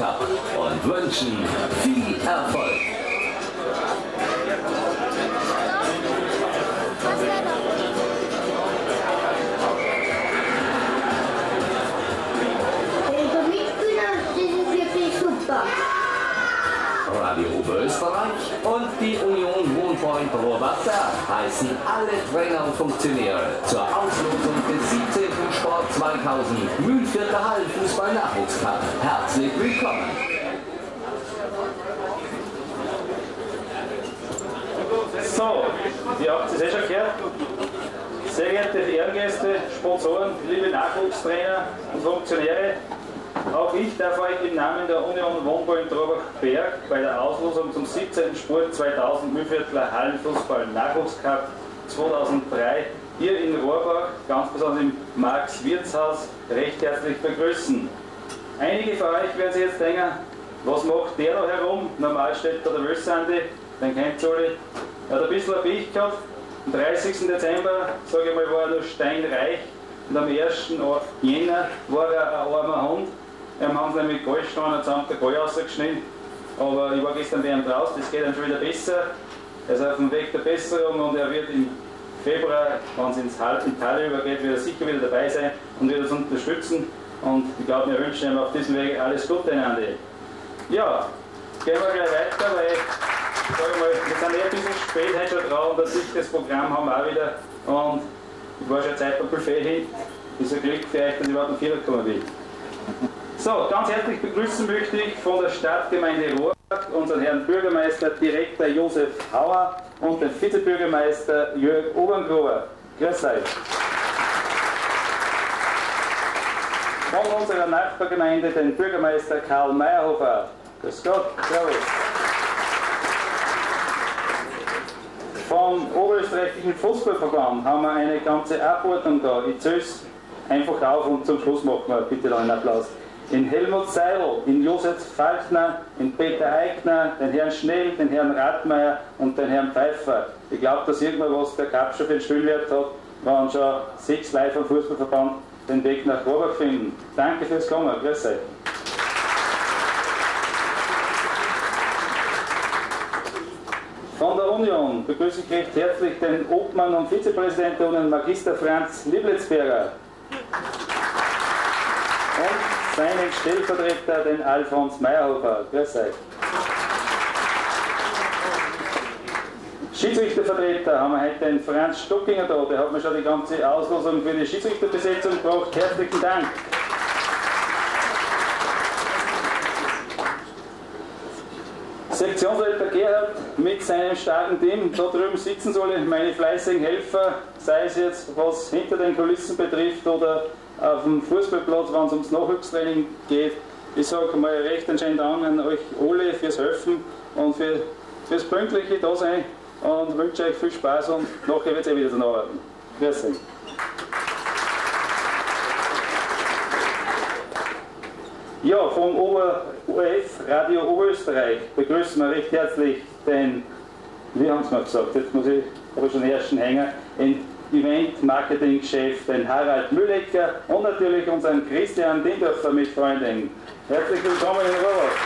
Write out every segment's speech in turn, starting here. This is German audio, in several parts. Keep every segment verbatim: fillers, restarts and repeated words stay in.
Nachwuchscup und wünschen viel Erfolg. Radio Oberösterreich und die Union Wohnpoint Rohwasser heißen alle Trainer und Funktionäre zur Auslosung des siebzehnten Sport zweitausend Mühlvierter Hallenfußball-Nachwuchscup herzlich willkommen. So, ihr habt es eh schon gehört. Sehr geehrte Ehrengäste, Sponsoren, liebe Nachwuchstrainer und Funktionäre, auch ich darf euch im Namen der Union Wohnbau in Trobach-Berg bei der Auslosung zum siebzehnten Sport zweitausend Mühlviertler Hallenfußball Nachwuchscup zweitausenddrei hier in Rohrbach, ganz besonders im Marx-Wirtshaus, recht herzlich begrüßen. Einige von euch werden sich jetzt denken, was macht der noch herum? Normal steht da der Wölsandi, den kennt ihr alle. Er hat ein bisschen ein Pech gehabt. Am dreißigsten Dezember, sage ich mal, war er noch steinreich und am ersten Jänner war er ein armer Hund. Wir haben sie nämlich Goldsteiner zusammen der Gold rausgeschnitten, aber ich war gestern bei ihm draußen, das geht dann schon wieder besser. Er ist auf dem Weg der Besserung und er wird im Februar, wenn es ins Tal übergeht, wieder sicher wieder dabei sein und wird uns unterstützen. Und ich glaube, wir wünschen ihm auf diesem Weg alles Gute, Andi. Ja, gehen wir gleich weiter, weil sag ich mal, wir sind eh ein bisschen spät heute schon dran und ein dichtes Programm haben wir auch wieder. Und ich war schon Zeit beim Buffet hin. Ist ein Glück für euch, dass ich überhaupt noch vierer kommen will. So, ganz herzlich begrüßen möchte ich von der Stadtgemeinde Rohrbach unseren Herrn Bürgermeister Direktor Josef Hauer und den Vizebürgermeister Jörg Oberngruber. Grüß euch. Von unserer Nachbargemeinde den Bürgermeister Karl Meyerhofer. Grüß Gott, servus. Vom Oberösterreichischen Fußballverband haben wir eine ganze Abordnung da. Ich zähle es einfach auf und zum Schluss machen wir bitte noch einen Applaus. In Helmut Seidel, in Josef Falkner, in Peter Eigner, den Herrn Schnell, den Herrn Radmeier und den Herrn Pfeiffer. Ich glaube, dass irgendwann was der Cup schon für den Spielwert hat, wenn schon sechs Leute vom Fußballverband den Weg nach Rohrbach finden. Danke fürs Kommen, grüß euch. Von der Union begrüße ich recht herzlich den Obmann und Vizepräsidenten der Union, Magister Franz Lieblitzberger. Und seinen Stellvertreter, den Alfons Meyerhofer. Grüß euch. Schiedsrichtervertreter haben wir heute den Franz Stockinger da. Der hat mir schon die ganze Auslosung für die Schiedsrichterbesetzung gebracht. Herzlichen Dank. Sektionsleiter Gerhard mit seinem starken Team, da drüben sitzen soll meine fleißigen Helfer, sei es jetzt was hinter den Kulissen betrifft oder auf dem Fußballplatz, wenn es ums Nachwuchstraining geht. Ich sage mal recht einen schönen Dank an euch alle fürs Helfen und für, fürs pünktliche Dasein und wünsche euch viel Spaß und nachher wird es eh wieder zu arbeiten. Grüß euch. Ja, vom O R F Radio Oberösterreich begrüßen wir recht herzlich den, wie haben Sie mir gesagt, jetzt muss ich aber schon den ersten hängen, den Event-Marketing-Chef, den Harald Müllecker und natürlich unseren Christian Dindorfer mit Freunden. Herzlich willkommen in Rohrbach.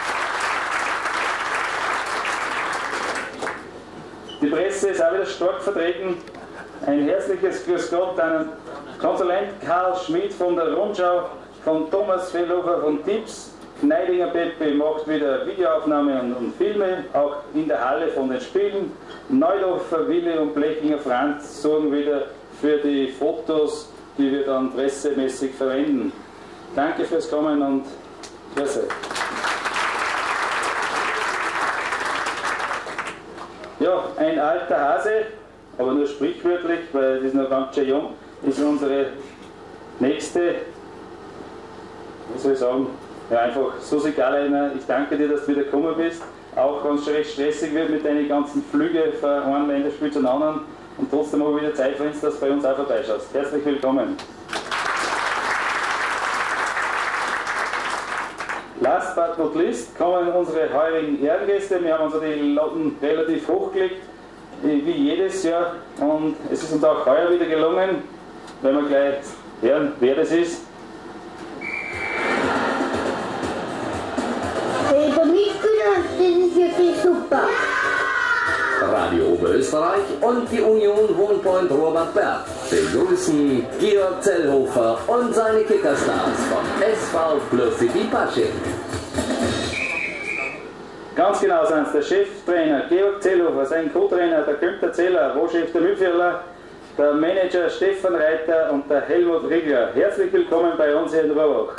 Die Presse ist auch wieder stark vertreten. Ein herzliches Grüß Gott an Konsulent Karl Schmidt von der Rundschau, von Thomas Fellhofer von Tipps, Kneidinger Peppe macht wieder Videoaufnahmen und, und Filme, auch in der Halle von den Spielen. Neudorfer Willi und Blechinger Franz sorgen wieder für die Fotos, die wir dann pressemäßig verwenden. Danke fürs Kommen und grüß euch. Ja, ein alter Hase, aber nur sprichwörtlich, weil es ist noch ganz schön jung, ist unsere nächste, wie soll ich sagen, ja einfach Susi Galeiner, ich danke dir, dass du wieder gekommen bist, auch wenn es schon recht stressig wird mit deinen ganzen Flügen von einem Länderspiel zum anderen und trotzdem auch wieder Zeit für uns, dass du bei uns auch vorbeischaust. Herzlich willkommen. Last but not least kommen unsere heurigen Ehrengäste. Wir haben uns die Latten relativ hochgelegt, wie jedes Jahr, und es ist uns auch heuer wieder gelungen, wenn wir gleich hören, wer das ist. Österreich und die Union Wohnpoint Robert Berg begrüßen Georg Zellhofer und seine Kickerstars vom S V Plus City Pasching. Ganz genau sind es der Cheftrainer Georg Zellhofer, sein Co-Trainer der Günther Zeller, Rohchef der Mühlviertler, der Manager Stefan Reiter und der Helmut Riegler. Herzlich willkommen bei uns hier in Rohrbach.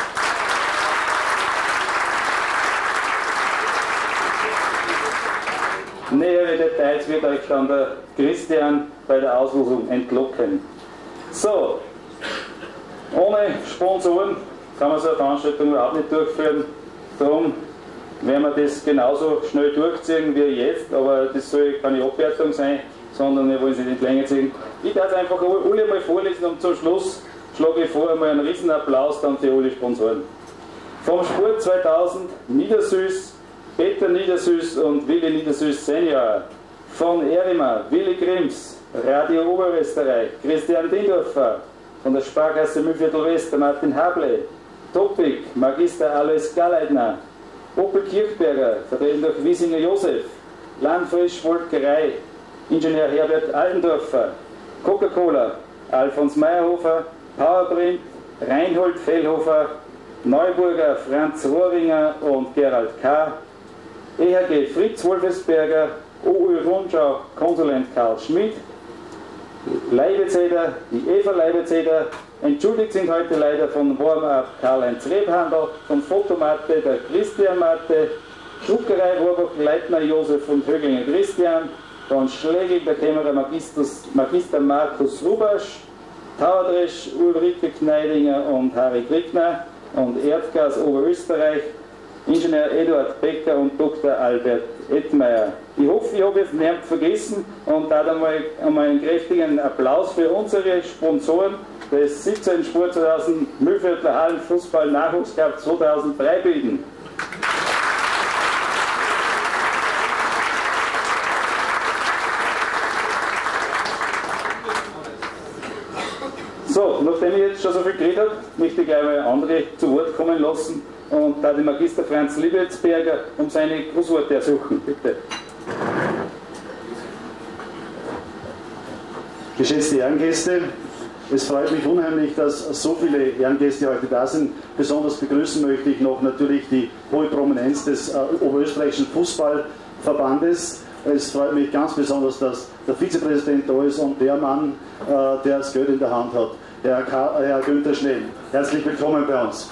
Nähere Details wird euch dann der Christian bei der Auslosung entlocken. So, ohne Sponsoren kann man so eine Veranstaltung überhaupt nicht durchführen. Darum werden wir das genauso schnell durchziehen wie jetzt, aber das soll keine Abwertung sein, sondern wir wollen es nicht länger ziehen. Ich darf einfach alle mal vorlesen und zum Schluss schlage ich vor einmal einen riesen Applaus dann für alle Sponsoren. Vom Sport zweitausend Niedersüß, Peter Niedersüß und Willi Niedersüß Senior. Von Erima, Willi Grimms, Radio Oberösterreich, Christian Dindorfer, von der Sparkasse Mühlviertel West, Martin Hable, Topic, Magister Alois Galleitner, Opel Kirchberger, vertreten durch Wiesinger Josef, Landfrisch Molkerei, Ingenieur Herbert Allendorfer, Coca-Cola, Alfons Meyerhofer, Powerprint, Reinhold Fellhofer, Neuburger Franz Rohringer und Gerald K., E H G Fritz Wolfesberger, O Ö Rundschau Konsulent Karl Schmidt, Leibezeder, die Eva Leibezeder, entschuldigt sind heute leider von Warm-Up Karl-Heinz Rebhandel, von Fotomatte der Christian Matte, Druckerei Rohrbach Leitner Josef und Höglinger Christian, von Schlegel der Kämmerer Magisters, Magister Markus Rubasch, Tauerdresch Ulrike Kneidinger und Harry Kriegner und Erdgas Oberösterreich, Ingenieur Eduard Becker und Doktor Albert Ettmeier. Ich hoffe, ich habe jetzt niemand vergessen und da einmal, einmal einen kräftigen Applaus für unsere Sponsoren des siebzehnten Sport zweitausend Mühlviertler Hallen Fußball Nachwuchscup zweitausenddrei bilden. So, nachdem ich jetzt schon so viel geredet habe, möchte ich gleich mal andere zu Wort kommen lassen und da den Magister Franz Liebetzberger um seine Grußworte ersuchen. Bitte. Geschätzte Ehrengäste, es freut mich unheimlich, dass so viele Ehrengäste heute da sind. Besonders begrüßen möchte ich noch natürlich die hohe Prominenz des äh, Oberösterreichischen Fußballverbandes. Es freut mich ganz besonders, dass der Vizepräsident da ist und der Mann, äh, der das Geld in der Hand hat, Herr, K äh, Herr Günther Schnell. Herzlich willkommen bei uns.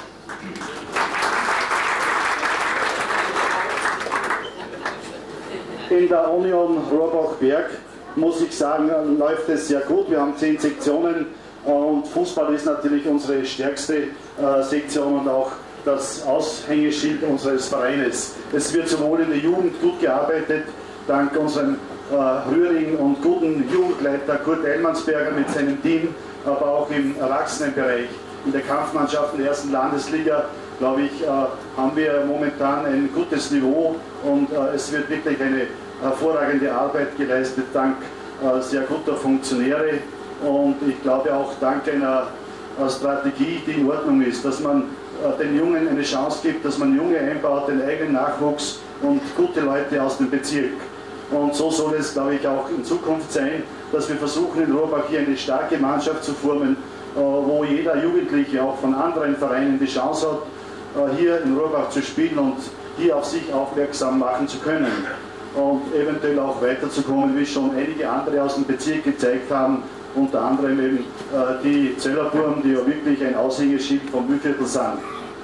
In der Union Rohrbach-Berg, muss ich sagen, läuft es sehr gut. Wir haben zehn Sektionen und Fußball ist natürlich unsere stärkste äh, Sektion und auch das Aushängeschild unseres Vereines. Es wird sowohl in der Jugend gut gearbeitet, dank unserem äh, rührigen und guten Jugendleiter Kurt Eilmannsberger mit seinem Team, aber auch im Erwachsenenbereich. In der Kampfmannschaft in der ersten Landesliga, glaube ich, äh, haben wir momentan ein gutes Niveau und äh, es wird wirklich eine hervorragende Arbeit geleistet, dank äh, sehr guter Funktionäre und ich glaube auch dank einer äh, Strategie, die in Ordnung ist, dass man äh, den Jungen eine Chance gibt, dass man Junge einbaut, den eigenen Nachwuchs und gute Leute aus dem Bezirk. Und so soll es, glaube ich, auch in Zukunft sein, dass wir versuchen, in Rohrbach hier eine starke Mannschaft zu formen, äh, wo jeder Jugendliche auch von anderen Vereinen die Chance hat, äh, hier in Rohrbach zu spielen und hier auf sich aufmerksam machen zu können. Und eventuell auch weiterzukommen, wie schon einige andere aus dem Bezirk gezeigt haben, unter anderem eben äh, die Zellerburm, die ja wirklich ein Aushängeschild vom Mühlviertel sind.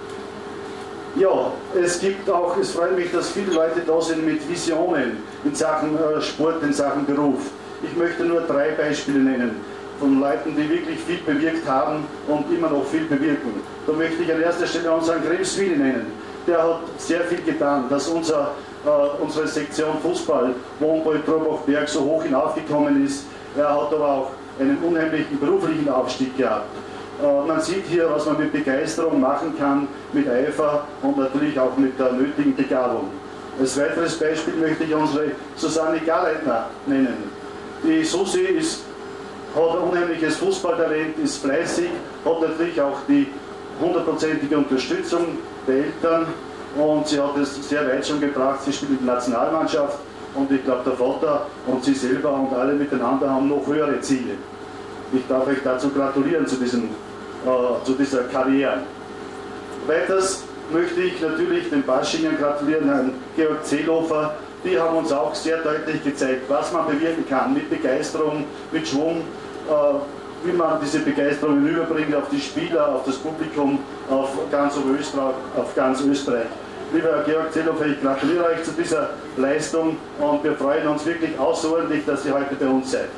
Ja, es gibt auch, es freut mich, dass viele Leute da sind mit Visionen in Sachen äh, Sport, in Sachen Beruf. Ich möchte nur drei Beispiele nennen von Leuten, die wirklich viel bewirkt haben und immer noch viel bewirken. Da möchte ich an erster Stelle unseren Grimms Willi nennen. Der hat sehr viel getan, dass unser Uh, unsere Sektion Fußball, Wohnbau Rohrbach-Berg so hoch hinaufgekommen ist. Er hat aber auch einen unheimlichen beruflichen Aufstieg gehabt. Uh, man sieht hier, was man mit Begeisterung machen kann, mit Eifer und natürlich auch mit der nötigen Begabung. Als weiteres Beispiel möchte ich unsere Susanne Garleitner nennen. Die Susi ist, hat ein unheimliches Fußballtalent, ist fleißig, hat natürlich auch die hundertprozentige Unterstützung der Eltern. Und sie hat es sehr weit schon gebracht, sie spielt in der Nationalmannschaft und ich glaube, der Vater und Sie selber und alle miteinander haben noch höhere Ziele. Ich darf euch dazu gratulieren zu, diesem, äh, zu dieser Karriere. Weiters möchte ich natürlich den Baschingern gratulieren, Herrn Georg Zehlhofer. Die haben uns auch sehr deutlich gezeigt, was man bewirken kann mit Begeisterung, mit Schwung, äh, wie man diese Begeisterung hinüberbringt auf die Spieler, auf das Publikum, auf ganz Österreich. Auf ganz Österreich. Lieber Herr Georg Zehlhofer, ich gratuliere euch zu dieser Leistung und wir freuen uns wirklich außerordentlich, dass ihr heute bei uns seid.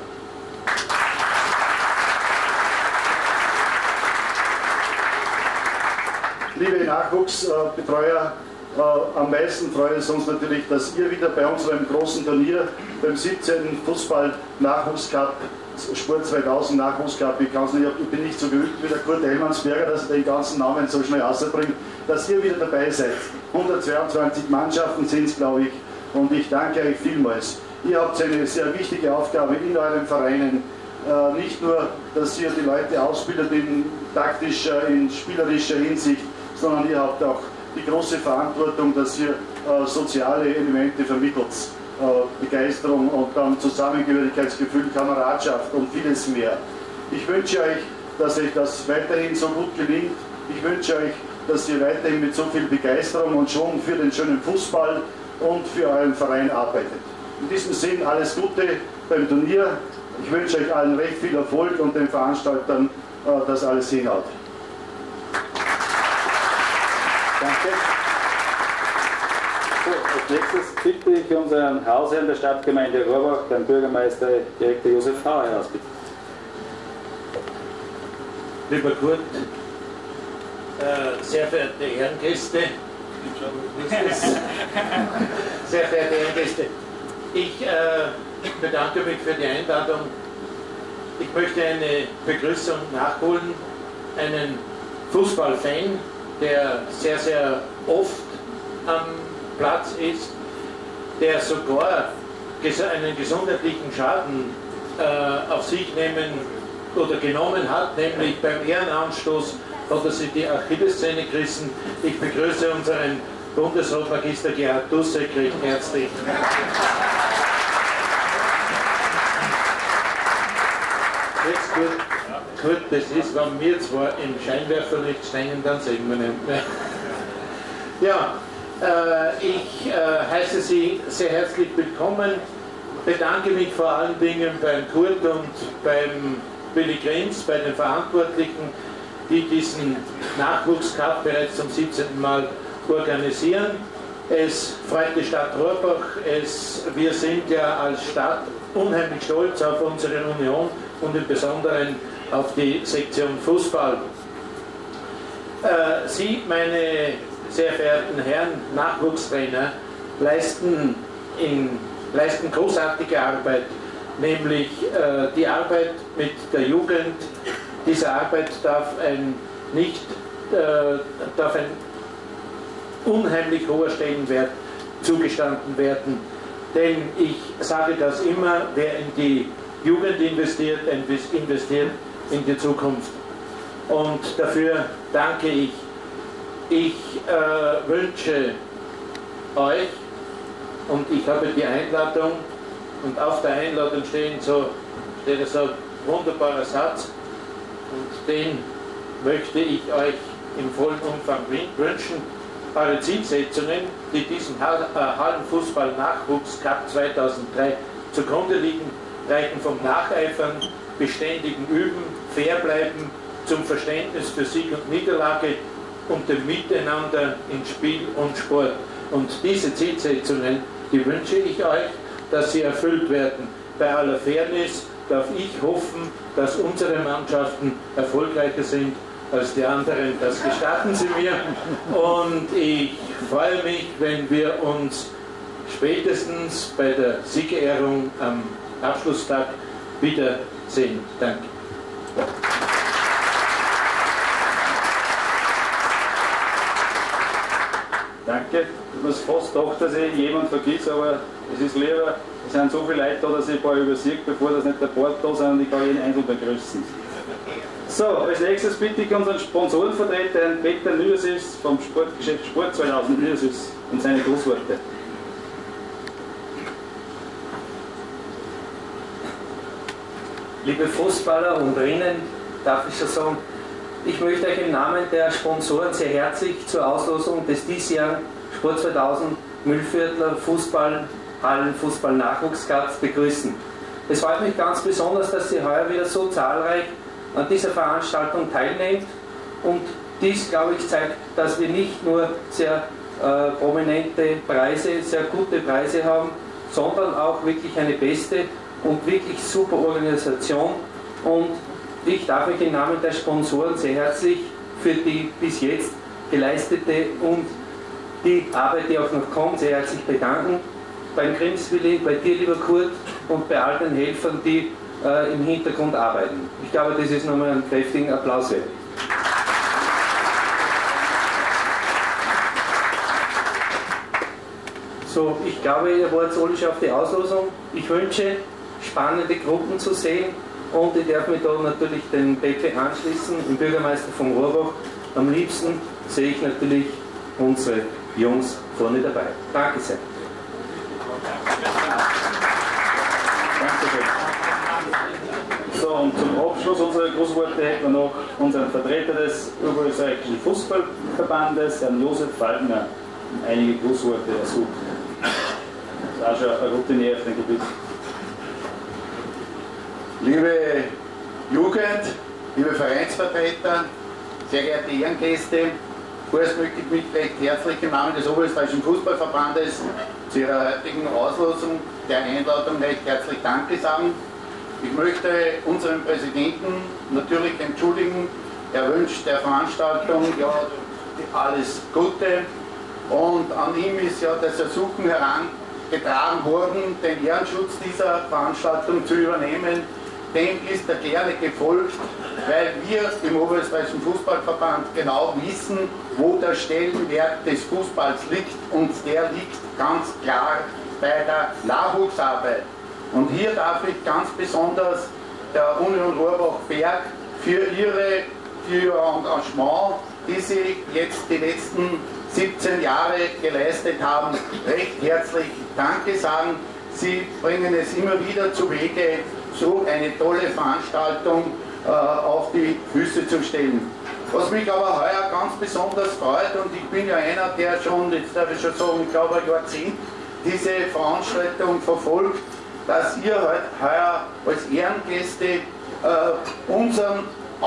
Liebe Nachwuchsbetreuer, äh, am meisten freut es uns natürlich, dass ihr wieder bei unserem großen Turnier, beim siebzehnten Fußball-Nachwuchscup, Sport zweitausend Nachwuchscup, ich, kann's nicht, ich bin nicht so geübt wie der Kurt Hellmannsberger, dass er den ganzen Namen so schnell rausbringt, dass ihr wieder dabei seid. hundertzweiundzwanzig Mannschaften sind es, glaube ich, und ich danke euch vielmals. Ihr habt eine sehr wichtige Aufgabe in euren Vereinen. Äh, nicht nur, dass ihr die Leute ausbildet in taktischer, in spielerischer Hinsicht, sondern ihr habt auch die große Verantwortung, dass ihr äh, soziale Elemente vermittelt, äh, Begeisterung und dann Zusammengehörigkeitsgefühl, Kameradschaft und vieles mehr. Ich wünsche euch, dass euch das weiterhin so gut gelingt. Ich wünsche euch, dass ihr weiterhin mit so viel Begeisterung und Schwung für den schönen Fußball und für euren Verein arbeitet. In diesem Sinn alles Gute beim Turnier. Ich wünsche euch allen recht viel Erfolg und den Veranstaltern, äh, dass alles hinhaut. Danke. So, als nächstes bitte ich unseren Hausherrn der Stadtgemeinde Rohrbach, den Bürgermeister Direktor Josef Hauer, ausbitten. Lieber Kurt, äh, sehr verehrte Ehrengäste, sehr verehrte Ehrengäste, ich äh, bedanke mich für die Einladung. Ich möchte eine Begrüßung nachholen, einen Fußballfan, der sehr, sehr oft am Platz ist, der sogar einen gesundheitlichen Schaden äh, auf sich nehmen oder genommen hat, nämlich beim Ehrenanstoß hat er sich die Achillessehne gerissen. Ich begrüße unseren Bundesrotmagister Gerhard Dussek recht herzlich. Jetzt gut, gut, das ist, wenn wir zwar im Scheinwerferlicht stehen, dann sehen wir nicht mehr. Ja, äh, ich äh, heiße Sie sehr herzlich willkommen, bedanke mich vor allen Dingen beim Kurt und beim Willi Grenz, bei den Verantwortlichen, die diesen Nachwuchscup bereits zum siebzehnten Mal organisieren. Es freut die Stadt Rohrbach, es, wir sind ja als Stadt unheimlich stolz auf unsere Union und im Besonderen auf die Sektion Fußball. Äh, Sie, meine sehr verehrten Herren Nachwuchstrainer, leisten, in, leisten großartige Arbeit, nämlich äh, die Arbeit mit der Jugend. Dieser Arbeit darf ein, nicht, äh, darf ein unheimlich hoher Stellenwert zugestanden werden, denn ich sage das immer, wer in die Jugend investiert, investiert in die Zukunft. Und dafür danke ich. Ich äh, wünsche euch, und ich habe die Einladung, und auf der Einladung stehen so, steht so ein wunderbarer Satz, und den möchte ich euch im vollen Umfang wünschen. Eure Zielsetzungen, die diesem Hallenfußball-Nachwuchs-Cup zweitausenddrei zugrunde liegen, reichen vom Nacheifern, beständigen Üben, fair bleiben, zum Verständnis für Sieg und Niederlage und dem Miteinander in Spiel und Sport. Und diese Zielsetzungen, die wünsche ich euch, dass sie erfüllt werden. Bei aller Fairness darf ich hoffen, dass unsere Mannschaften erfolgreicher sind als die anderen. Das gestatten Sie mir. Und ich freue mich, wenn wir uns spätestens bei der Siegerehrung am Abschlusstag wiedersehen. Danke. Danke. Ich muss fast doch, dass ich jemand vergiss, aber es ist lieber, es sind so viele Leute da, dass ich ein paar übersiege, bevor das nicht der Bord da sind und ich kann jeden einzeln begrüßen. So, als nächstes bitte ich unseren Sponsorenvertreter, Herrn Peter Niedersüß vom Sportgeschäft Sport zweitausend Niedersüß und seine Grußworte. liebe Fußballer und Rinnen, darf ich schon sagen, ich möchte euch im Namen der Sponsoren sehr herzlich zur Auslosung des diesjährigen Sport zweitausend Mühlviertler Fußballhallen Fußball-Nachwuchscups begrüßen. Es freut mich ganz besonders, dass ihr heuer wieder so zahlreich an dieser Veranstaltung teilnehmt, und dies, glaube ich, zeigt, dass wir nicht nur sehr äh, prominente Preise, sehr gute Preise haben, sondern auch wirklich eine beste und wirklich super Organisation, und ich darf mich im Namen der Sponsoren sehr herzlich für die bis jetzt geleistete und die Arbeit, die auch noch kommt, sehr herzlich bedanken. Beim Grimswilli, bei dir, lieber Kurt, und bei all den Helfern, die äh, im Hintergrund arbeiten. Ich glaube, das ist nochmal einen kräftigen Applaus wert. So, ich glaube, ihr wart alle schon auf die Auslosung. Ich wünsche, spannende Gruppen zu sehen, und ich darf mich da natürlich den Pepe anschließen, den Bürgermeister von Rohrbach. Am liebsten sehe ich natürlich unsere Jungs vorne dabei. Danke sehr. So, und zum Abschluss unserer Grußworte hätten wir noch unseren Vertreter des Oberösterreichischen Fußballverbandes, Herrn Josef Falkner, einige Grußworte ersucht. Das ist auch schon ein Routinier auf dem Gebiet. Liebe Jugend, liebe Vereinsvertreter, sehr geehrte Ehrengäste, vorerst möchte ich mich recht herzlich im Namen des Oberösterreichischen Fußballverbandes zu Ihrer heutigen Auslosung der Einladung recht herzlich Danke sagen. Ich möchte unseren Präsidenten natürlich entschuldigen. Er wünscht der Veranstaltung ja alles Gute, und an ihm ist ja das Ersuchen herangetragen worden, den Ehrenschutz dieser Veranstaltung zu übernehmen. Dem ist er gerne gefolgt, weil wir im Oberösterreichischen Fußballverband genau wissen, wo der Stellenwert des Fußballs liegt, und der liegt ganz klar bei der Nachwuchsarbeit. Und hier darf ich ganz besonders der Union Rohrbach-Berg für, ihre, für ihr Engagement, die sie jetzt die letzten siebzehn Jahre geleistet haben, recht herzlich Danke sagen. Sie bringen es immer wieder zu Wege, so eine tolle Veranstaltung äh, auf die Füße zu stellen. Was mich aber heuer ganz besonders freut, und ich bin ja einer, der schon, jetzt darf ich schon sagen, ich glaube ein Jahrzehnt diese Veranstaltung verfolgt, dass ihr heuer als Ehrengäste äh, unseren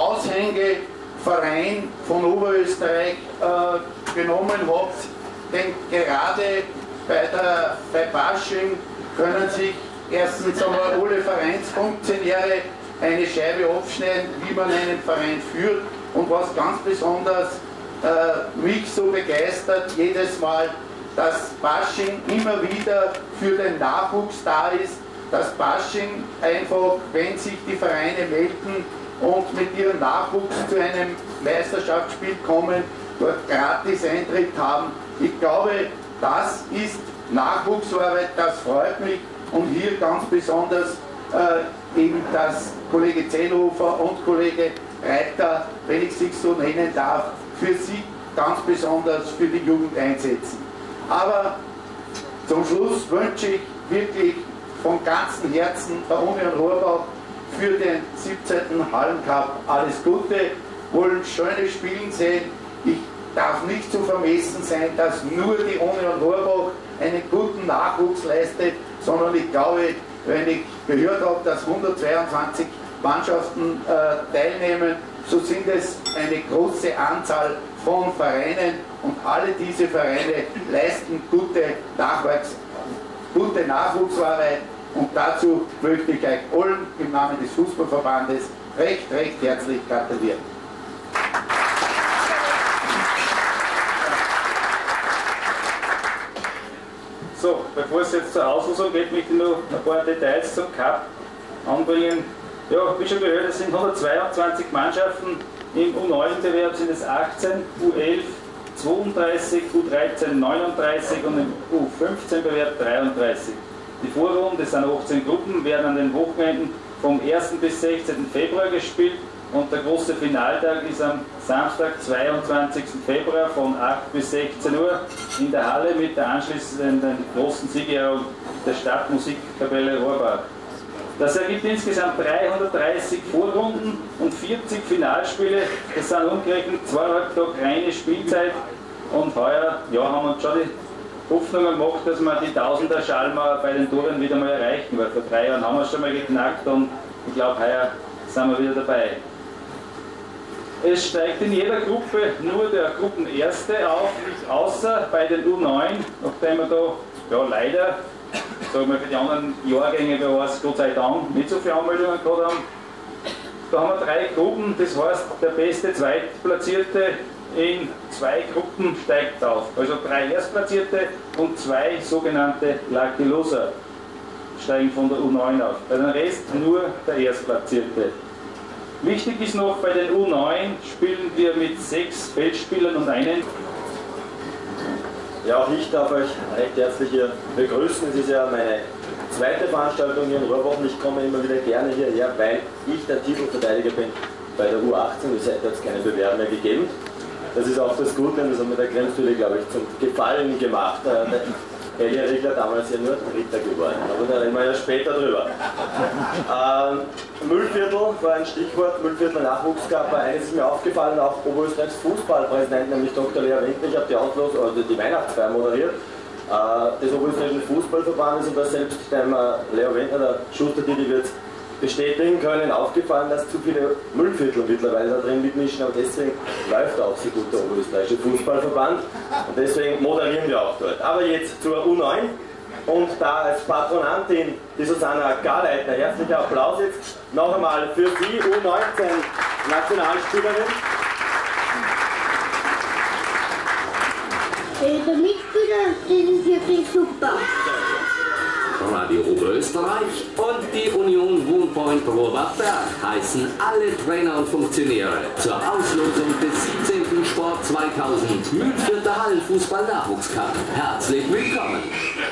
Aushängeverein von Oberösterreich äh, genommen habt, denn gerade bei, der, bei Basching können sich erstens einmal alle Vereinsfunktionäre eine Scheibe abschneiden, wie man einen Verein führt, und was ganz besonders äh, mich so begeistert jedes Mal, dass Basching immer wieder für den Nachwuchs da ist, dass Basching einfach, wenn sich die Vereine melden und mit ihrem Nachwuchs zu einem Meisterschaftsspiel kommen, dort gratis Eintritt haben. Ich glaube, das ist Nachwuchsarbeit, das freut mich, und hier ganz besonders äh, eben, dass Kollege Zehlhofer und Kollege Reiter, wenn ich sie so nennen darf, für sie ganz besonders für die Jugend einsetzen. Aber zum Schluss wünsche ich wirklich von ganzem Herzen der Union Rohrbach für den siebzehnten Hallencup alles Gute, wollen schöne Spiele sehen. Ich darf nicht zu vermessen sein, dass nur die Union Rohrbach einen guten Nachwuchs leistet, sondern ich glaube, wenn ich gehört habe, dass hundertzweiundzwanzig Mannschaften äh, teilnehmen, so sind es eine große Anzahl von Vereinen, und alle diese Vereine leisten gute, Nachwuchs, gute Nachwuchsarbeit, und dazu möchte ich euch allen im Namen des Fußballverbandes recht, recht herzlich gratulieren. So, bevor es jetzt zur Auslosung geht, möchte ich noch ein paar Details zum Cup anbringen. Ja, wie schon gehört, es sind hundertzweiundzwanzig Mannschaften. Im U neun Bewerb sind es achtzehn, U elf zweiunddreißig, U dreizehn neununddreißig und im U fünfzehn Bewerb dreiunddreißig. Die Vorrunde, das sind achtzehn Gruppen, werden an den Wochenenden vom ersten bis sechzehnten Februar gespielt, und der große Finaltag ist am Samstag, zweiundzwanzigsten Februar von acht bis sechzehn Uhr in der Halle mit der anschließenden großen Siegerehrung der Stadtmusikkapelle Rohrbach. Das ergibt insgesamt dreihundertdreißig Vorrunden und vierzig Finalspiele. Das sind umgerechnet zweieinhalb Tage reine Spielzeit. Und heuer ja, haben wir uns schon die Hoffnung gemacht, dass wir die Tausender Schallmauer bei den Toren wieder mal erreichen, weil vor drei Jahren haben wir es schon mal geknackt und ich glaube, heuer sind wir wieder dabei. Es steigt in jeder Gruppe nur der Gruppenerste auf, außer bei den U neun, nachdem wir da ja, leider, sagen wir für die anderen Jahrgänge bei uns Gott sei Dank nicht so viele Anmeldungen gehabt haben. Da haben wir drei Gruppen, das heißt, der beste Zweitplatzierte in zwei Gruppen steigt auf. Also drei Erstplatzierte und zwei sogenannte Lucky Loser steigen von der U neun auf. Bei den Rest nur der Erstplatzierte. Wichtig ist noch, bei den U neun spielen wir mit sechs Feldspielern und einen. Ja, auch ich darf euch recht herzlich hier begrüßen. Es ist ja meine zweite Veranstaltung hier in Rohrbach und ich komme immer wieder gerne hierher, weil ich der Titelverteidiger bin bei der U achtzehn. Bis heute hat es keine Bewerben mehr gegeben. Das ist auch das Gute, das hat mir der Grenzstühle, glaube ich, zum Gefallen gemacht. Der Elia Riegler damals ja nur Dritter geworden, aber da reden wir ja später drüber. Ähm, Müllviertel war ein Stichwort, Müllviertel Nachwuchskörper. Eines ist mir aufgefallen, auch Oberösterreichs Fußballpräsident, nämlich Doktor Lea Winter, ich habe die Auslos oder die Weihnachtsfeier moderiert, äh, des Oberösterreichischen Fußballverbandes und da selbst dem äh, Leo Wendner, der Schuster, die die wird bestätigen können, aufgefallen, dass zu viele Müllviertel mittlerweile da drin mitmischen, aber deswegen läuft auch so gut der Oberösterreichische Fußballverband und deswegen moderieren wir auch dort. Aber jetzt zur U neun und da als Patronantin die Susanna Garleitner. Herzlicher Applaus jetzt noch einmal für Sie, U neunzehn Nationalspielerin. Der Mitspieler, das ist wirklich super. Radio Oberösterreich und die Union Wohnpoint Rohrbach-Berg heißen alle Trainer und Funktionäre zur Auslosung des siebzehnten Sport zweitausend Mühlvierter Hallenfußball-Nachwuchscup. Herzlich willkommen!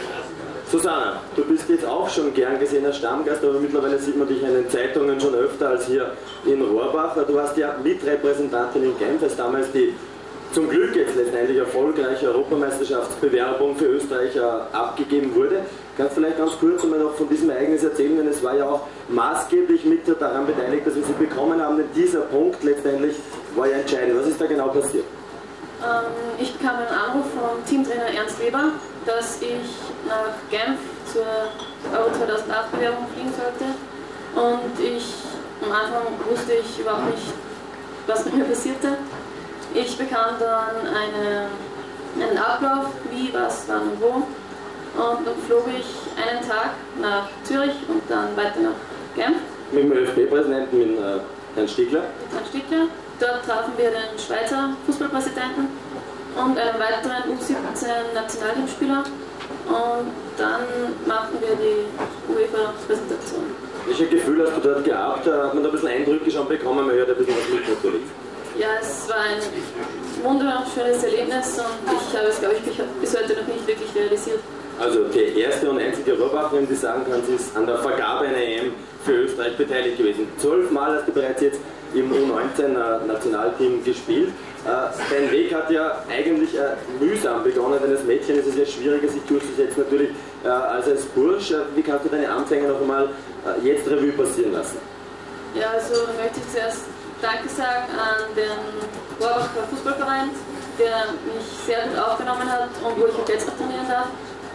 Susanna, du bist jetzt auch schon gern gesehener Stammgast, aber mittlerweile sieht man dich in den Zeitungen schon öfter als hier in Rohrbach. Du hast ja Mitrepräsentantin in Genf, als damals die zum Glück jetzt letztendlich erfolgreiche Europameisterschaftsbewerbung für Österreich abgegeben wurde. Kannst du vielleicht ganz kurz einmal noch von diesem Ereignis erzählen, denn es war ja auch maßgeblich mit daran beteiligt, dass wir sie bekommen haben, denn dieser Punkt letztendlich war ja entscheidend. Was ist da genau passiert? Ähm, ich bekam einen Anruf vom Teamtrainer Ernst Weber, dass ich nach Genf zur Euro zweitausendacht Bewerbung fliegen sollte und ich am Anfang wusste ich überhaupt nicht, was mit mir passierte. Ich bekam dann eine, einen Ablauf, wie, was, wann und wo. Und dann flog ich einen Tag nach Zürich und dann weiter nach Genf. Mit dem ÖFB-Präsidenten, mit äh, Herrn Stiegler. Mit Herrn Stiegler. Dort trafen wir den Schweizer Fußballpräsidenten und einen weiteren U siebzehn Nationalteamspieler. Und dann machten wir die UEFA-Präsentation. Welches Gefühl hast du dort gehabt? Hat man da ein bisschen Eindrücke schon bekommen? Man hört ein bisschen was mit natürlich. Ja, es war ein wunderschönes Erlebnis und ich habe es, glaube ich, bis heute noch nicht wirklich realisiert. Also die erste und einzige Rohrbachlerin, die sagen kann, sie ist an der Vergabe einer E M für Österreich beteiligt gewesen. Zwölfmal hast du bereits jetzt im U neunzehn Nationalteam gespielt. Dein Weg hat ja eigentlich mühsam begonnen, denn als Mädchen ist es ja schwieriger, sich durchzusetzen natürlich als als Bursch. Wie kannst du deine Anfänge noch einmal jetzt Revue passieren lassen? Ja, also möchte ich zuerst Danke sagen an den Rohrbacher Fußballverein, der mich sehr gut aufgenommen hat und wo ich jetzt noch trainieren darf.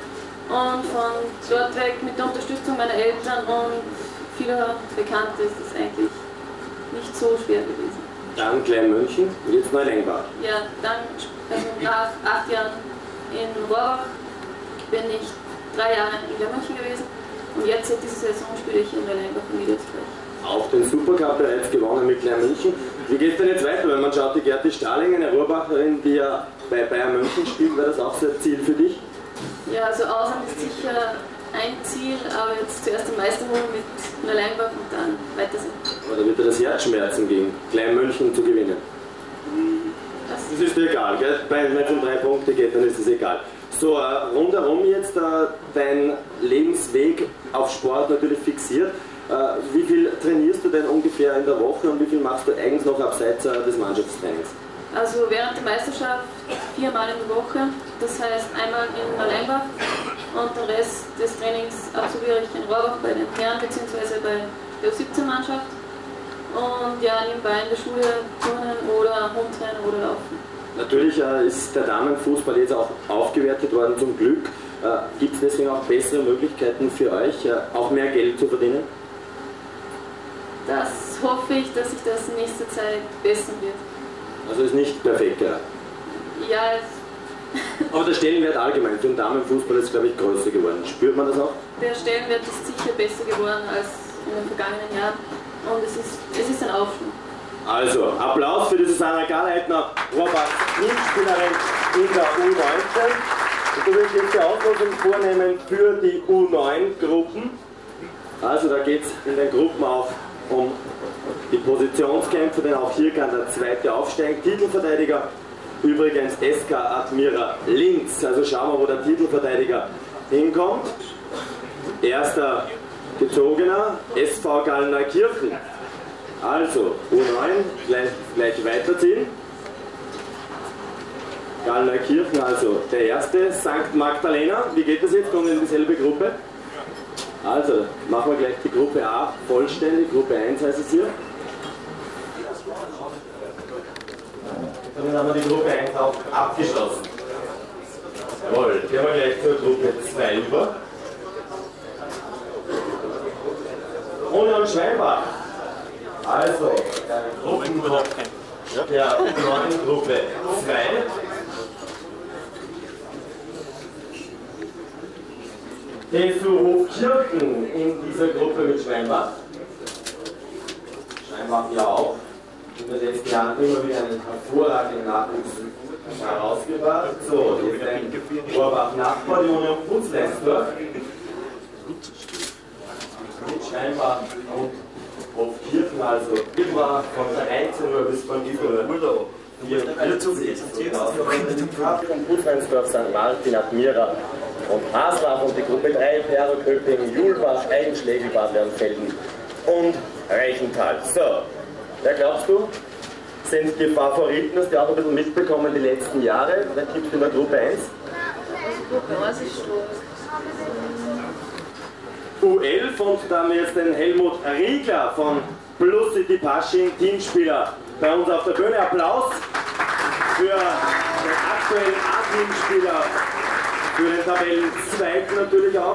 Und von dort weg mit der Unterstützung meiner Eltern und vieler Bekannte ist es eigentlich nicht so schwer gewesen. Dann Klein München und jetzt Neulengbach. Ja, dann also nach acht Jahren in Rohrbach bin ich drei Jahre in Klein München gewesen und jetzt seit dieser Saison spiele ich in Neulengbach in Niederösterreich. Auch den Supercup bereits gewonnen mit Klein München. Wie geht es denn jetzt weiter? Wenn man schaut, die Gerti Stahling, eine Rohrbacherin, die ja bei Bayern München spielt, wäre das auch so ein Ziel für dich? Ja, also Ausland ist sicher ein Ziel, aber jetzt zuerst den Meister holen mit Neulengbach und dann weiter sind. Aber da wird dir das Herz schmerzen, gegen Klein München zu gewinnen. Das, das ist dir egal, gell? Wenn es um drei Punkte geht, dann ist es egal. So, äh, rundherum jetzt äh, dein Lebensweg auf Sport natürlich fixiert. Äh, wie viel trainierst du denn ungefähr in der Woche und wie viel machst du eigentlich noch abseits äh, des Mannschaftstrainings? Also während der Meisterschaft viermal in der Woche, das heißt einmal in Alleinbach und den Rest des Trainings absolviere ich in Rohrbach bei den Herren bzw. bei der U siebzehn Mannschaft und ja, nebenbei in der Schule turnen oder Rumtrennen oder laufen. Natürlich äh, ist der Damenfußball jetzt auch aufgewertet worden, zum Glück. Äh, Gibt es deswegen auch bessere Möglichkeiten für euch, äh, auch mehr Geld zu verdienen? Das hoffe ich, dass sich das in nächster Zeit bessern wird. Also ist nicht perfekt, ja? Ja, es aber der Stellenwert allgemein für den Damenfußball ist, glaube ich, größer geworden. Spürt man das auch? Der Stellenwert ist sicher besser geworden als in den vergangenen Jahren und es ist, es ist ein Aufschwung. Also, Applaus für die Susanna Garleitner, Rohrbachs Teamspielerin in der U neunzehn. Und du willst jetzt die Auslosung vornehmen für die U neun Gruppen. Also da geht es in den Gruppen auch um die Positionskämpfe, denn auch hier kann der zweite aufsteigen. Titelverteidiger übrigens S K Admira Linz. Also schauen wir, wo der Titelverteidiger hinkommt. Erster gezogener S V Gallneukirchen. Also U neun, gleich, gleich weiterziehen. Gallneukirchen, also der erste, Sankt Magdalena. Wie geht das jetzt? Kommen wir in dieselbe Gruppe? Also, machen wir gleich die Gruppe A vollständig, Gruppe eins heißt es hier. Dann haben wir die Gruppe eins auch abgeschlossen. Jawohl, gehen wir gleich zur Gruppe zwei über. Union Schweinbach. Also, Gruppenkopf der U neun Gruppe zwei. T S U Hofkirchen in dieser Gruppe mit Schweinbach. Schweinbach ja auch in den letzten Jahren immer wieder einen hervorragenden Nachwuchs herausgebracht. So, jetzt ein Rohrbach-Nachbar, die Union Putzleinsdorf. Mit Schweinbach und Hofkirchen, also immer von dreizehn Uhr bis von Uhr. Von Putzleinsdorf, Sankt Martin, Admira und Haslach und die Gruppe drei, Perl-Köping, Julbach, Eigenschlägel, Bad Leonfelden und Reichenthal. So, wer glaubst du, sind die Favoriten, das die auch ein bisschen mitbekommen die letzten Jahre? Wer tippt in der Gruppe eins? Gruppe eins ist U elf und da haben wir jetzt den Helmut Riegler von Plus City Pasching, Teamspieler bei uns auf der Bühne. Applaus für den aktuellen A-Teamspieler, für den Tabellenzweiten natürlich auch.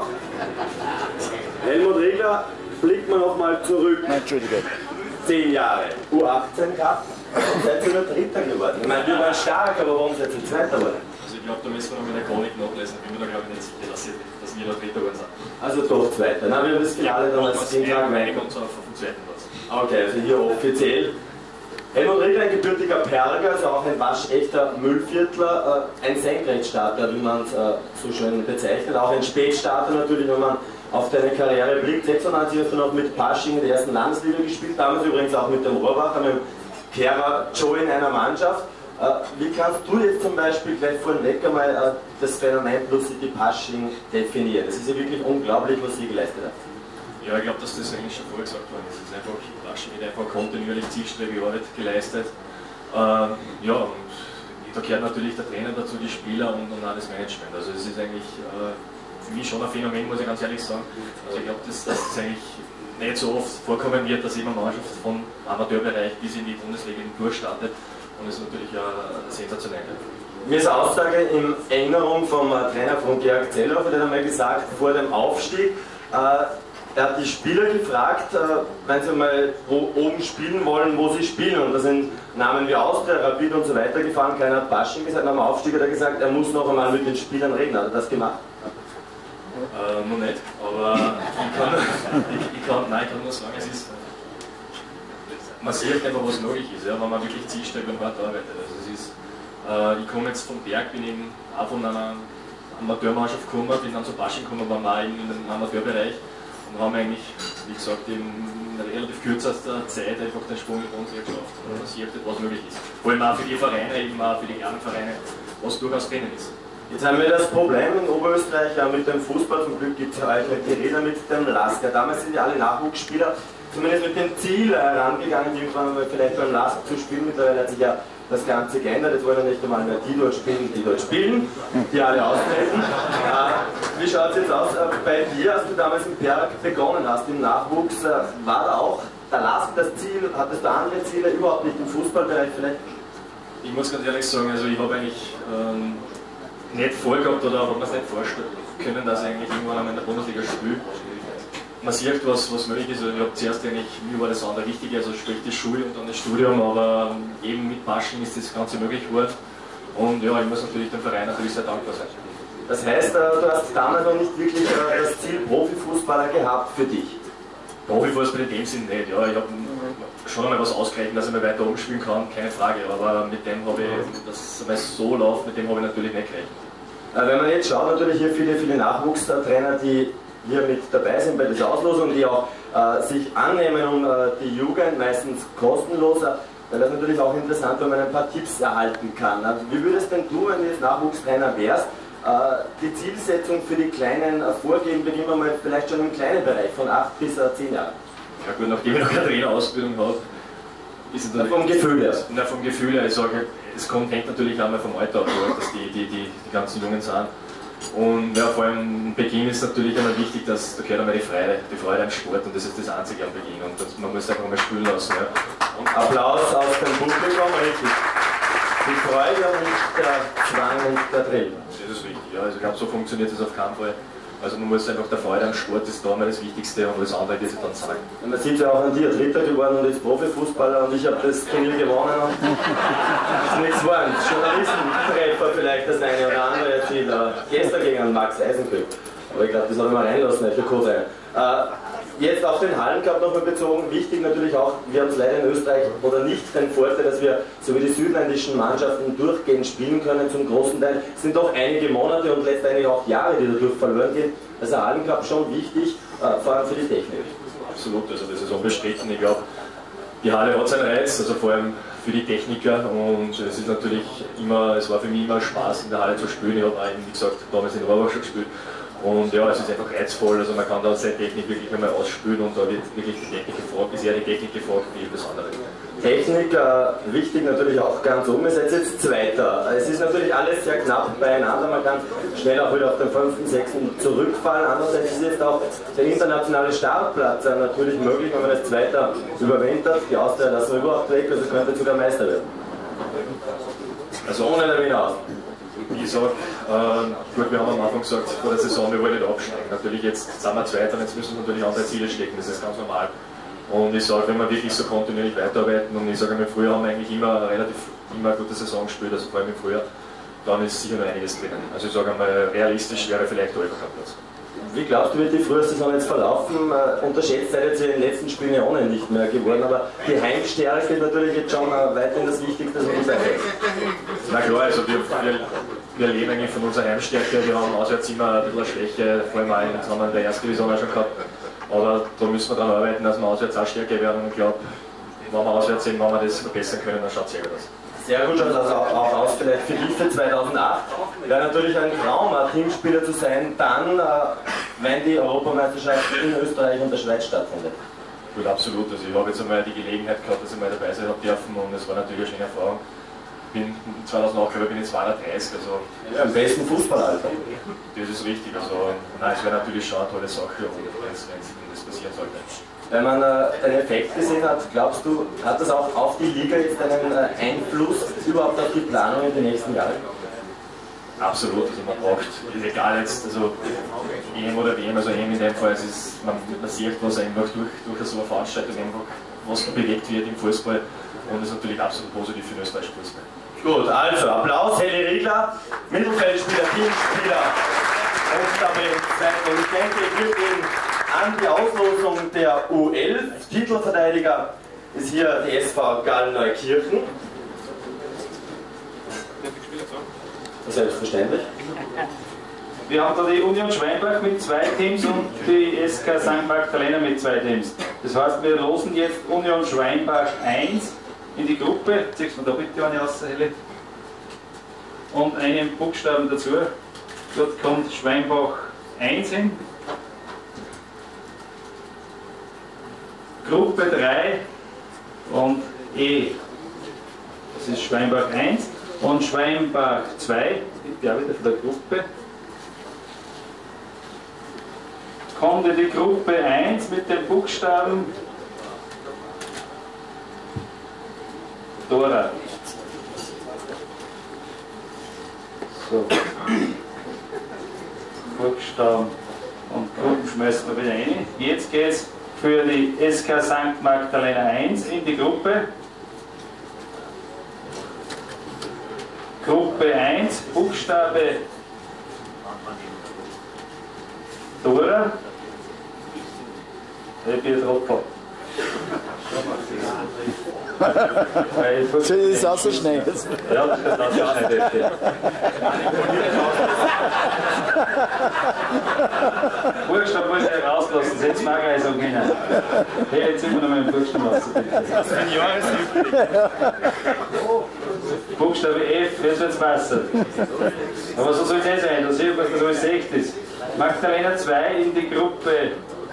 Helmut Riegler, blickt man nochmal zurück. Entschuldige. Zehn Jahre, U achtzehn Cup, und seid ihr nur Dritter geworden. Ich meine, wir waren stark, aber warum seid ihr Zweiter geworden? Also ich glaube, da müssen wir noch mit der Chronik nachlesen. Ich bin mir da glaube ich nicht sicher, dass, ich, dass wir da Dritter geworden sind. Also doch Zweiter. Dann haben wir das Finale dann als zehn Tage Meinung und so auf dem zweiten Platz. Okay, also hier offiziell. Helmut Riegler, ein gebürtiger Perger, also auch ein waschechter Müllviertler, äh, ein Senkrechtstarter, wie man es äh, so schön bezeichnet, auch ein Spätstarter natürlich, wenn man auf deine Karriere blickt. sechsundneunzig hast du noch mit Pasching in der ersten Landesliga gespielt, damals übrigens auch mit dem Rohrbacher, mit dem Kehrer Joe in einer Mannschaft. Äh, wie kannst du jetzt zum Beispiel gleich vorneweg einmal äh, das Phänomen Plus City Pasching definieren? Das ist ja wirklich unglaublich, was ihr geleistet habt. Ja, ich glaube, dass das eigentlich schon vorher gesagt worden ist. Es ist einfach, Pasching wird einfach kontinuierlich zielstrebige Arbeit geleistet. Ähm, ja, und da gehört natürlich der Trainer dazu, die Spieler und, und auch das Management. Also es ist eigentlich äh, für mich schon ein Phänomen, muss ich ganz ehrlich sagen. Also ich glaube, dass, dass es eigentlich nicht so oft vorkommen wird, dass immer eine Mannschaft vom Amateurbereich bis in die Bundesliga durchstartet. Und das ist natürlich ja sensationell. Mir ist eine Aussage in Erinnerung vom Trainer von Georg Zellhofer, der hat einmal gesagt, vor dem Aufstieg, äh, er hat die Spieler gefragt, äh, wenn sie mal wo oben spielen wollen, wo sie spielen. Und da sind Namen wie Austria, Rapid und so weiter gefahren. Keiner hat Pasching gesagt, nach dem Aufstieg hat er gesagt, er muss noch einmal mit den Spielern reden. Hat er das gemacht? Äh, noch nicht, aber ich kann, ich, ich, kann, nein, ich kann nur sagen, es ist, man sieht einfach, was möglich ist, ja, wenn man wirklich zielstrebig und hart arbeitet. Also es ist, äh, ich komme jetzt vom Berg, bin eben auch von einer Amateurmannschaft gekommen, bin dann zu Pasching gekommen, waren wir auch in dem Amateurbereich und haben eigentlich, wie gesagt, in relativ kürzester Zeit einfach den Sprung in uns geschafft. Und man sieht, was möglich ist. Vor allem auch für die Vereine, eben auch für die kleinen Vereine, was durchaus drinnen ist. Jetzt haben wir das Problem in Oberösterreich ja, mit dem Fußball, zum Glück gibt es ja euch mit Tirena mit dem Lask. Ja, damals sind ja alle Nachwuchsspieler zumindest mit dem Ziel herangegangen, irgendwann mal vielleicht beim Lask zu spielen. Mittlerweile hat sich ja das Ganze geändert. Jetzt wollen wir nicht einmal mehr die dort spielen, die dort spielen, die alle austreten. Äh, wie schaut es jetzt aus äh, bei dir, als du damals im Berg begonnen hast, im Nachwuchs? Äh, war da auch der Last das Ziel? Hattest du andere Ziele, überhaupt nicht im Fußballbereich vielleicht? Ich muss ganz ehrlich sagen, also ich habe eigentlich ähm, nicht vorgehabt oder habe mir es nicht vorstellen können, dass ich eigentlich irgendwann einmal in der Bundesliga spiele. Man sieht, was, was möglich ist. Also ich habe zuerst eigentlich, mir war das andere Wichtige, also sprich die Schule und dann das Studium, aber eben mit Maschen ist das Ganze möglich geworden. Und ja, ich muss natürlich dem Verein natürlich sehr dankbar sein. Das heißt, du hast damals noch nicht wirklich das Ziel Profifußballer gehabt für dich? Profifußball in dem Sinn nicht, ja. Ich habe schon einmal was ausgerechnet, dass ich mal weiter oben spielen kann, keine Frage. Aber mit dem habe ich, dass es einmal so läuft, mit dem habe ich natürlich nicht gerechnet. Wenn man jetzt schaut, natürlich hier viele, viele Nachwuchstrainer, die hier mit dabei sind bei dieser Auslosung, die auch äh, sich annehmen um äh, die Jugend, meistens kostenlos. Dann wäre es natürlich auch interessant, wenn man ein paar Tipps erhalten kann. Also, wie würdest denn du, wenn du jetzt Nachwuchstrainer wärst, äh, die Zielsetzung für die Kleinen äh, vorgeben, beginnen wir mal vielleicht schon im kleinen Bereich, von acht bis zehn Jahren? Ja gut, nachdem ich noch keine Trainerausbildung habe, ist es natürlich... Na, vom Gefühl her? Na, vom Gefühl her, ich sage, es kommt, hängt natürlich einmal vom Alter ab, dass die, die, die, die ganzen Jungen sind. Und ja, vor allem am Beginn ist natürlich einmal wichtig, dass da gehört einmal die Freude, die Freude am Sport und das ist das Einzige am Beginn und das, man muss einfach mal spielen lassen. Ja. Und Applaus aus dem Publikum, richtig. Die Freude und nicht der Zwang und der Drill. Das ist richtig, ja. Also ich glaube, so funktioniert es auf keinen Fall. Also man muss einfach, der Freude am Sport ist da mal das Wichtigste und alles andere wird sich dann sagen. Und man sieht es ja auch an dir, Dritter geworden und jetzt Profifußballer und ich habe das Turnier gewonnen und das ist nichts geworden. Journalistentreffer vielleicht das eine oder andere Ziel, aber gestern gegen Max Eisenköhl. Aber ich glaube, das habe ich mal reinlassen, nicht für Kurse. Äh, jetzt auf den Hallencup nochmal bezogen, wichtig natürlich auch, wir haben es leider in Österreich oder nicht den Vorteil, dass wir so wie die südländischen Mannschaften durchgehend spielen können, zum großen Teil. Es sind doch einige Monate und letztendlich auch Jahre, die dadurch verloren gehen. Also der Hallencup schon wichtig, äh, vor allem für die Technik. Absolut, also das ist unbestritten. Ich glaube, die Halle hat seinen Reiz, also vor allem für die Techniker und es ist natürlich immer, es war für mich immer Spaß in der Halle zu spielen. Ich habe auch, wie gesagt, damals in Rohrbach schon gespielt. Und ja, es ist einfach reizvoll, also man kann da seine Technik wirklich einmal ausspülen und da wird wirklich die Technik gefragt, ist eher die Technik gefragt wie das andere. Technik, äh, wichtig natürlich auch ganz oben, ist jetzt, jetzt Zweiter. Es ist natürlich alles sehr knapp beieinander, man kann schnell auch wieder auf den fünften, sechsten zurückfallen. Andererseits ist jetzt auch der internationale Startplatz äh, natürlich möglich, wenn man als Zweiter überwintert. Die Austria lassen wir überhaupt weg, also könnte sogar Meister werden. Also ohne der Wiener aus. Ich sage, äh, gut, wir haben am Anfang gesagt, vor der Saison, wir wollen nicht absteigen. Natürlich, jetzt sind wir Zweiter, jetzt müssen wir natürlich andere Ziele stecken, das ist ganz normal. Und ich sage, wenn wir wirklich so kontinuierlich weiterarbeiten, und ich sage, im Frühjahr haben wir eigentlich immer relativ immer eine gute Saison gespielt, also vor allem im Frühjahr, dann ist sicher noch einiges drinnen. Also ich sage einmal, realistisch wäre vielleicht der Europaplatz. Wie glaubst du, wird die Frühsaison jetzt verlaufen? Äh, unterschätzt seid jetzt in den letzten Spielen ja ohnehin nicht mehr geworden, aber die Heimstärke ist natürlich jetzt schon äh, weiterhin das Wichtigste, was man sagt. Na klar, also wir, wir, wir leben eigentlich von unserer Heimstärke, wir haben auswärts immer ein bisschen eine Schwäche, vor allem auch, jetzt haben wir in der ersten Division auch schon gehabt, aber da müssen wir daran arbeiten, dass wir auswärts auch stärker werden und ich glaube, wenn wir auswärts sind, wenn wir das verbessern können, dann schaut es sehr gut aus. Sehr gut schaut also auch, auch aus, vielleicht für dich für zweitausendacht. Wäre natürlich ein Traum, ein Teamspieler zu sein, dann, äh, wenn die Europameisterschaft in Österreich und der Schweiz stattfindet. Gut, absolut. Also ich habe jetzt einmal die Gelegenheit gehabt, dass ich mal dabei sein habe dürfen und es war natürlich eine schöne Erfahrung. Ich bin zweitausendacht, glaube ich, bin ich zweiunddreißig, also... Ja, im besten Fußballalter. Das ist richtig, also nein, es wäre natürlich schon eine tolle Sache, wenn es das passieren sollte. Wenn man äh, den Effekt gesehen hat, glaubst du, hat das auch auf die Liga jetzt einen äh, Einfluss überhaupt auf die Planung in den nächsten Jahren? Absolut, also man braucht, ist egal jetzt, also E M oder W M, also E M in dem Fall, es ist, man, man sieht, was einfach durch, durch so eine Veranstaltung einfach, was bewegt wird im Fußball und das ist natürlich absolut positiv für den österreichischen Fußball. Gut, also Applaus, Heli Riegler, Mittelfeldspieler, Teamspieler und damit zweiter. Und ich denke, wir gehen an die Auslosung der U elf. Titelverteidiger ist hier die S V Gall-Neukirchen. Selbstverständlich. Wir haben da die Union Schweinbach mit zwei Teams und die S K Sankt Magdalena mit zwei Teams. Das heißt, wir losen jetzt Union Schweinbach eins in die Gruppe. Ziehst du da bitte eine aus, Helle? Und einen Buchstaben dazu. Dort kommt Schweinbach eins hin. Gruppe drei und E. das ist Schweinbach eins und Schweinbach zwei, ja wieder von der Gruppe. Kommt in die Gruppe eins mit den Buchstaben Dora. So. Buchstaben und Gruppen schmeißen wir wieder rein. Jetzt geht es für die S K Sankt Magdalena eins in die Gruppe. Gruppe eins, Buchstabe Dora. Ich bin Tropfer. Das ist auch so schnell. Ja, das ist auch so schnell. Buchstaben muss ich rauslassen, das hätte ich mir gleich sagen können. Hey, jetzt sind wir noch mal im Buchstaben raus. Das ist ein Jahresüblich. Buchstabe F, jetzt wird es besser. Aber so soll es nicht sein, da sehe ich, was das alles echt ist. Magdalena zwei in die Gruppe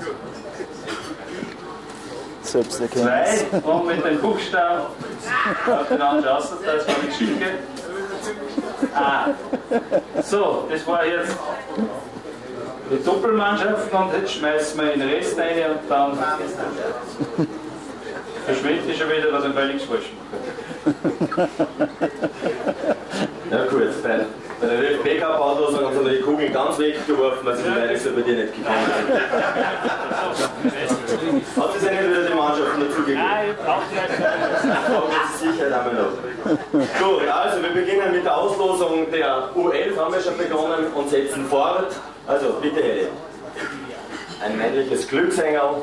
zwei und mit dem Buchstaben auf den anderen Außen, da ist noch die Stücke. Ah. So, das war jetzt die Doppelmannschaft und jetzt schmeißen wir den Rest rein und dann verschwindet schon wieder, dass ein völlig falsch macht. Ja gut, bei, bei der F P Cup-Auslosung haben sie die Kugeln ganz weggeworfen, weil sie die Leute bei dir nicht gekommen sind. Hat das eigentlich wieder die Mannschaften dazugegeben? Nein, ich brauche die nicht. Sicherheit haben wir noch. Gut, also wir beginnen mit der Auslosung der U elf, haben wir schon begonnen und setzen fort. Also bitte Helle. Ein männliches Glückshängel.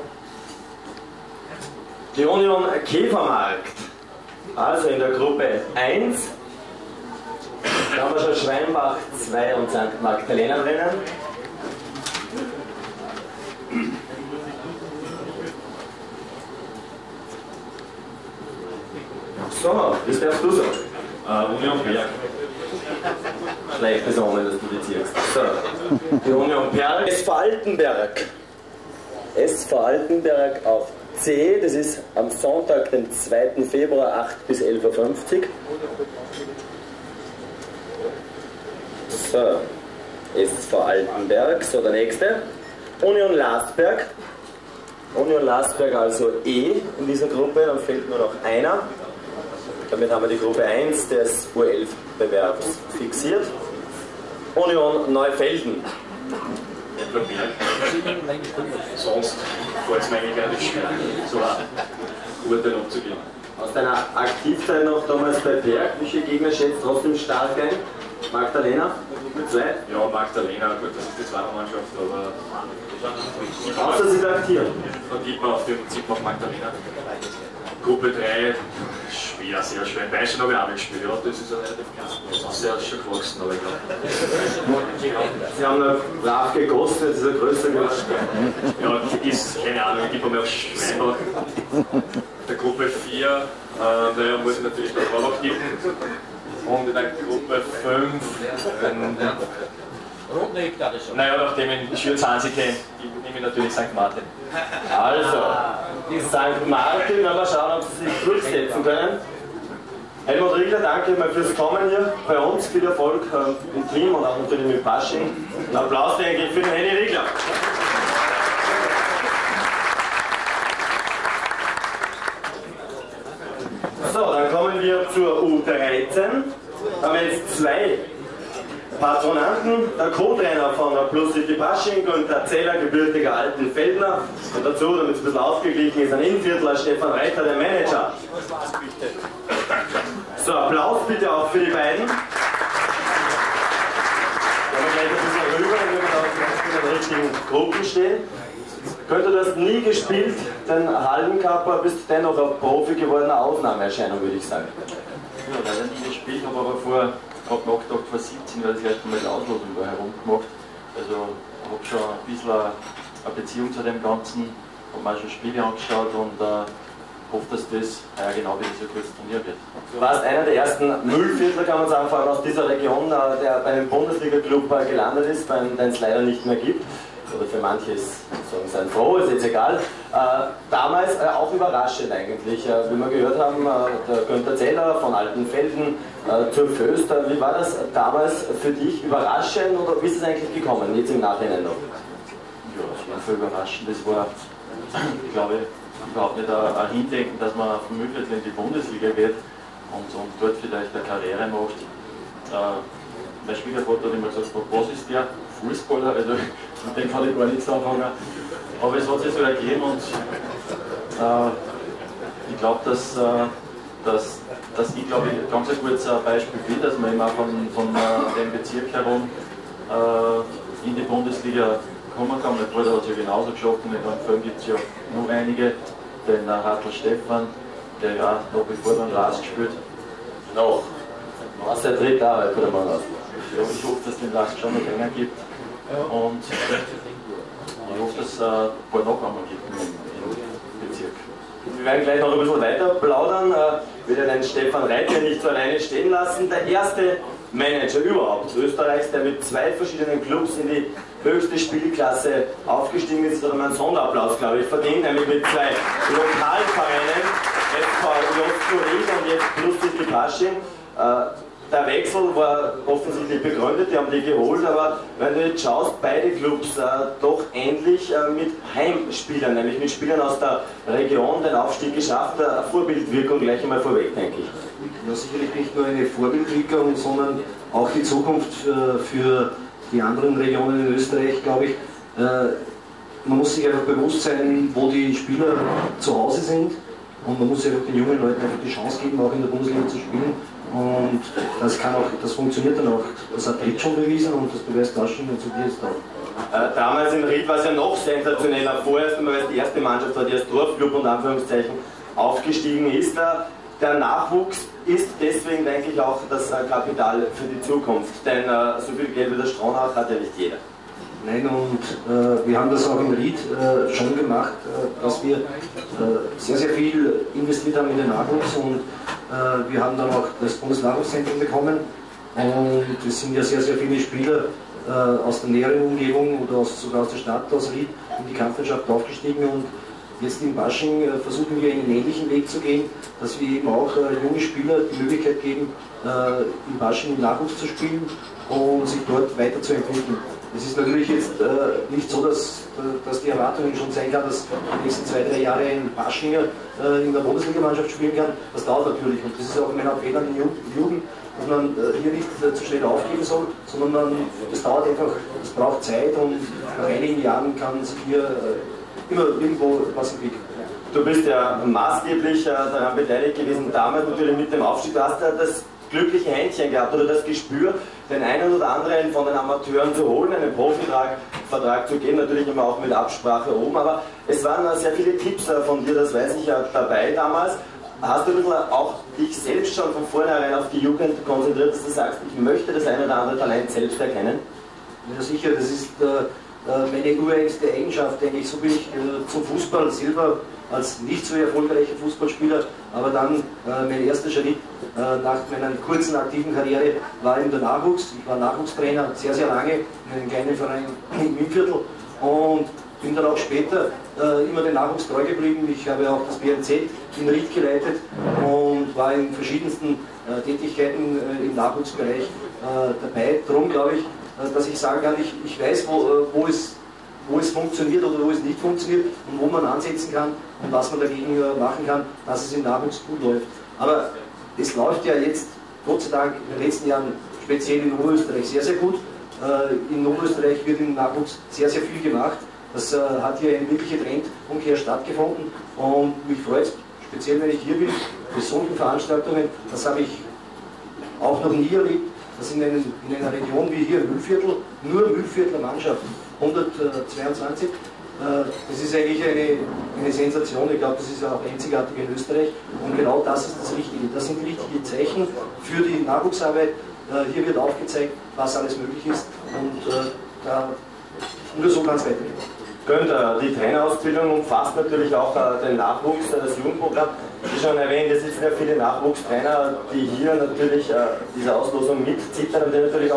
Die Union Käfermarkt. Also in der Gruppe eins. Da haben wir schon Schweinbach zwei und Sankt Magdalena drinnen. So, das darfst du sagen. Uh, Union Berg. Schlechtes Omen, dass du die ziehst. So, die Union Berg. S V Altenberg. S V Altenberg auf C, das ist am Sonntag, den zweiten Februar, acht bis elf Uhr fünfzig. So, S V Altenberg, so der nächste. Union Lasberg. Union Lasberg also E in dieser Gruppe, dann fehlt nur noch einer. Damit haben wir die Gruppe eins des U elf Bewerbs fixiert. Union Neufelden. Sonst fällt es mir eigentlich gar nicht schwer, so ein Urteil abzugeben. Aus deiner Aktivzeit noch damals bei Berg, wie viele Gegner schätzt trotzdem stark ein? Magdalena? Mit zwei? Ja, Magdalena, gut, das ist die zweite Mannschaft, aber. Außer sie aktieren. Dann gibt man auf dem Prinzip auf Magdalena. Gruppe drei, schwer, sehr schwer. In Bayern habe ich auch nicht gespielt, ja, das ist ja relativ sehr schön gewachsen, aber ich glaube. Sie haben noch brav gekostet, das ist ein größer geworden. Ja, ist, keine Ahnung, ich gebe mir auf Schweinbach. Der Gruppe vier, äh, naja, muss ich natürlich noch Rohrbach geben. Und in der Gruppe fünf, ähm, naja, nachdem ich den Schürzhansi kenne, nehme ich natürlich Sankt Martin. Also, Sankt Martin, mal schauen, ob Sie sich durchsetzen können. Helmut Riegler, danke mal fürs Kommen hier bei uns. Viel Erfolg äh, im Team und auch natürlich mit Pasching. Ein Applaus, denke ich, für den Henny Riegler. So, dann kommen wir zur U dreizehn. Da haben wir jetzt zwei Patronanten, der Co-Trainer von der Plus City Pasching, Günther Zeller, gebürtiger Altenfeldner. Und dazu, damit es ein bisschen ausgeglichen ist, ein Innviertler, Stefan Reiter, der Manager. So, Applaus bitte auch für die beiden. Gehen wir gleich ein bisschen rüber, damit wir auch in den richtigen Gruppen stehen. Günther, du hast nie gespielt, den Hallenkapper, bist dennoch ein Profi gewordener Ausnahmeerscheinung, würde ich sagen. Ja, leider nie gespielt, habe aber vor, gerade nachgedacht, vor siebzehn Jahren das erste Mal die Auslosung da herumgemacht. Also habe schon ein bisschen eine Beziehung zu dem Ganzen, habe mir auch schon Spiele angeschaut und äh, hoffe, dass das äh, genau wie dieser kurze Turnier wird. Du warst einer der ersten Müllviertler, kann man sagen, vor allem aus dieser Region, äh, der bei einem Bundesliga-Club äh, gelandet ist, den es leider nicht mehr gibt. oder für manche ist es ein froh, ist jetzt egal. Äh, damals äh, auch überraschend eigentlich, äh, wie wir gehört haben, äh, der Günther Zeller von Altenfelden äh, zur Föster. Wie war das damals für dich überraschend oder wie ist es eigentlich gekommen, jetzt im Nachhinein noch? Ja, das war voll überraschend. Das war, ich glaube, überhaupt nicht ein, ein Hindenken, dass man vom Mühlviertel in die Bundesliga geht und, und dort vielleicht eine Karriere macht. Äh, mein Schwiegervater hat immer gesagt, was ist der? Fußballer? Also mit dem kann ich gar nichts anfangen. Aber es hat sich so ergeben und äh, ich glaube, dass, äh, dass, dass ich glaube ich ganz ein gutes Beispiel bin, dass man immer von, von äh, dem Bezirk herum äh, in die Bundesliga kommen kann. Mein Bruder hat es ja genauso geschafft und in dem Film gibt es ja noch einige, den äh, Hartl Stefan, der ja noch bevor dann Lars gespielt. Noch. Was der dritte Arbeit oder mal aus? Ja, ich hoffe, dass es den Lars schon noch länger gibt. Und ich hoffe, dass es äh, ein paar Nachkommen gibt im, im Bezirk. Wir werden gleich noch ein bisschen weiter plaudern. Ich will ja den Stefan Reitler nicht so alleine stehen lassen. Der erste Manager überhaupt Österreichs, der mit zwei verschiedenen Clubs in die höchste Spielklasse aufgestiegen ist, hat einen Sonderapplaus, glaube ich, verdient, nämlich mit zwei lokalen Vereinen, F V J Turin und jetzt Plus Pasching. Der Wechsel war offensichtlich begründet, die haben die geholt, aber wenn du jetzt schaust, beide Clubs äh, doch ähnlich äh, mit Heimspielern, nämlich mit Spielern aus der Region den Aufstieg geschafft, eine Vorbildwirkung gleich einmal vorweg, denke ich. Ja, sicherlich nicht nur eine Vorbildwirkung, sondern auch die Zukunft äh, für die anderen Regionen in Österreich, glaube ich. Äh, man muss sich einfach bewusst sein, wo die Spieler zu Hause sind und man muss einfach den jungen Leuten einfach die Chance geben, auch in der Bundesliga zu spielen. Und das kann auch, das funktioniert dann auch. Das hat Ried schon bewiesen und das beweist Pasching und zu dir jetzt auch. Äh, damals in Ried war es ja noch sensationeller. Vorerst einmal, weil es die erste Mannschaft war, die als Dorfclub und Anführungszeichen aufgestiegen ist. Der Nachwuchs ist deswegen, denke ich, auch das Kapital für die Zukunft. Denn äh, so viel Geld wie der Stronach hat ja nicht jeder. Nein, und äh, wir haben das auch in Ried äh, schon gemacht, äh, dass wir äh, sehr, sehr viel investiert haben in den Nachwuchs und äh, wir haben dann auch das Bundesnachwuchszentrum bekommen und es sind ja sehr, sehr viele Spieler äh, aus der näheren Umgebung oder aus, sogar aus der Stadt, aus Ried, in die Kampfmannschaft aufgestiegen und jetzt in Pasching äh, versuchen wir einen ähnlichen Weg zu gehen, dass wir eben auch äh, junge Spieler die Möglichkeit geben, äh, in Pasching im Nachwuchs zu spielen und sich dort weiterzuentwickeln. Es ist natürlich jetzt äh, nicht so, dass, dass die Erwartung schon sein kann, dass die nächsten zwei, drei Jahre ein Paschinger äh, in der Bundesligamannschaft spielen kann. Das dauert natürlich und das ist auch mein Appell an die Jugend, dass man äh, hier nicht äh, zu schnell aufgeben soll, sondern man, das dauert einfach, es braucht Zeit und nach einigen Jahren kann sich hier äh, immer irgendwo was entwickeln. Du bist ja maßgeblich äh, daran beteiligt gewesen, damals natürlich mit dem Aufstieg. Du hast ja das glückliche Händchen gehabt oder das Gespür, den einen oder anderen von den Amateuren zu holen, einen Profivertrag Vertrag zu geben, natürlich immer auch mit Absprache oben, aber es waren sehr viele Tipps von dir, das weiß ich ja, dabei damals. Hast du ein bisschen auch dich selbst schon von vornherein auf die Jugend konzentriert, dass du sagst, ich möchte das eine oder andere Talent selbst erkennen? Ja sicher, das ist äh, meine ureigenste Eigenschaft, denke ich. So bin ich äh, zum Fußball selber als nicht so erfolgreicher Fußballspieler, aber dann äh, mein erster Schritt äh, nach meiner kurzen aktiven Karriere war eben der Nachwuchs. Ich war Nachwuchstrainer sehr, sehr lange in einem kleinen Verein im Mühlviertel und bin dann auch später äh, immer den Nachwuchs treu geblieben. Ich habe auch das B M Z in Ried geleitet und war in verschiedensten äh, Tätigkeiten äh, im Nachwuchsbereich äh, dabei. Darum glaube ich, äh, dass ich sagen kann, ich, ich weiß, wo, äh, wo es wo es funktioniert oder wo es nicht funktioniert und wo man ansetzen kann und was man dagegen machen kann, dass es im Nachwuchs gut läuft. Aber es läuft ja jetzt, Gott sei Dank, in den letzten Jahren speziell in Oberösterreich sehr, sehr gut. In Oberösterreich wird im Nachwuchs sehr, sehr viel gemacht. Das hat hier eine wirkliche Trendumkehr stattgefunden und mich freut es, speziell wenn ich hier bin, bei solchen Veranstaltungen, das habe ich auch noch nie erlebt, dass in, einen, in einer Region wie hier Mühlviertel nur Mühlviertler Mannschaften hundertzweiundzwanzig. Das ist eigentlich eine, eine Sensation. Ich glaube, das ist ja auch einzigartig in Österreich. Und genau das ist das Richtige. Das sind richtige Zeichen für die Nachwuchsarbeit. Hier wird aufgezeigt, was alles möglich ist. Und da, nur so kann es weitergehen. Günther, die Trainerausbildung umfasst natürlich auch den Nachwuchs, das Jugendprogramm. Wie schon erwähnt, es sind ja viele Nachwuchstrainer, die hier natürlich äh, diese Auslosung mitzittern und die natürlich auch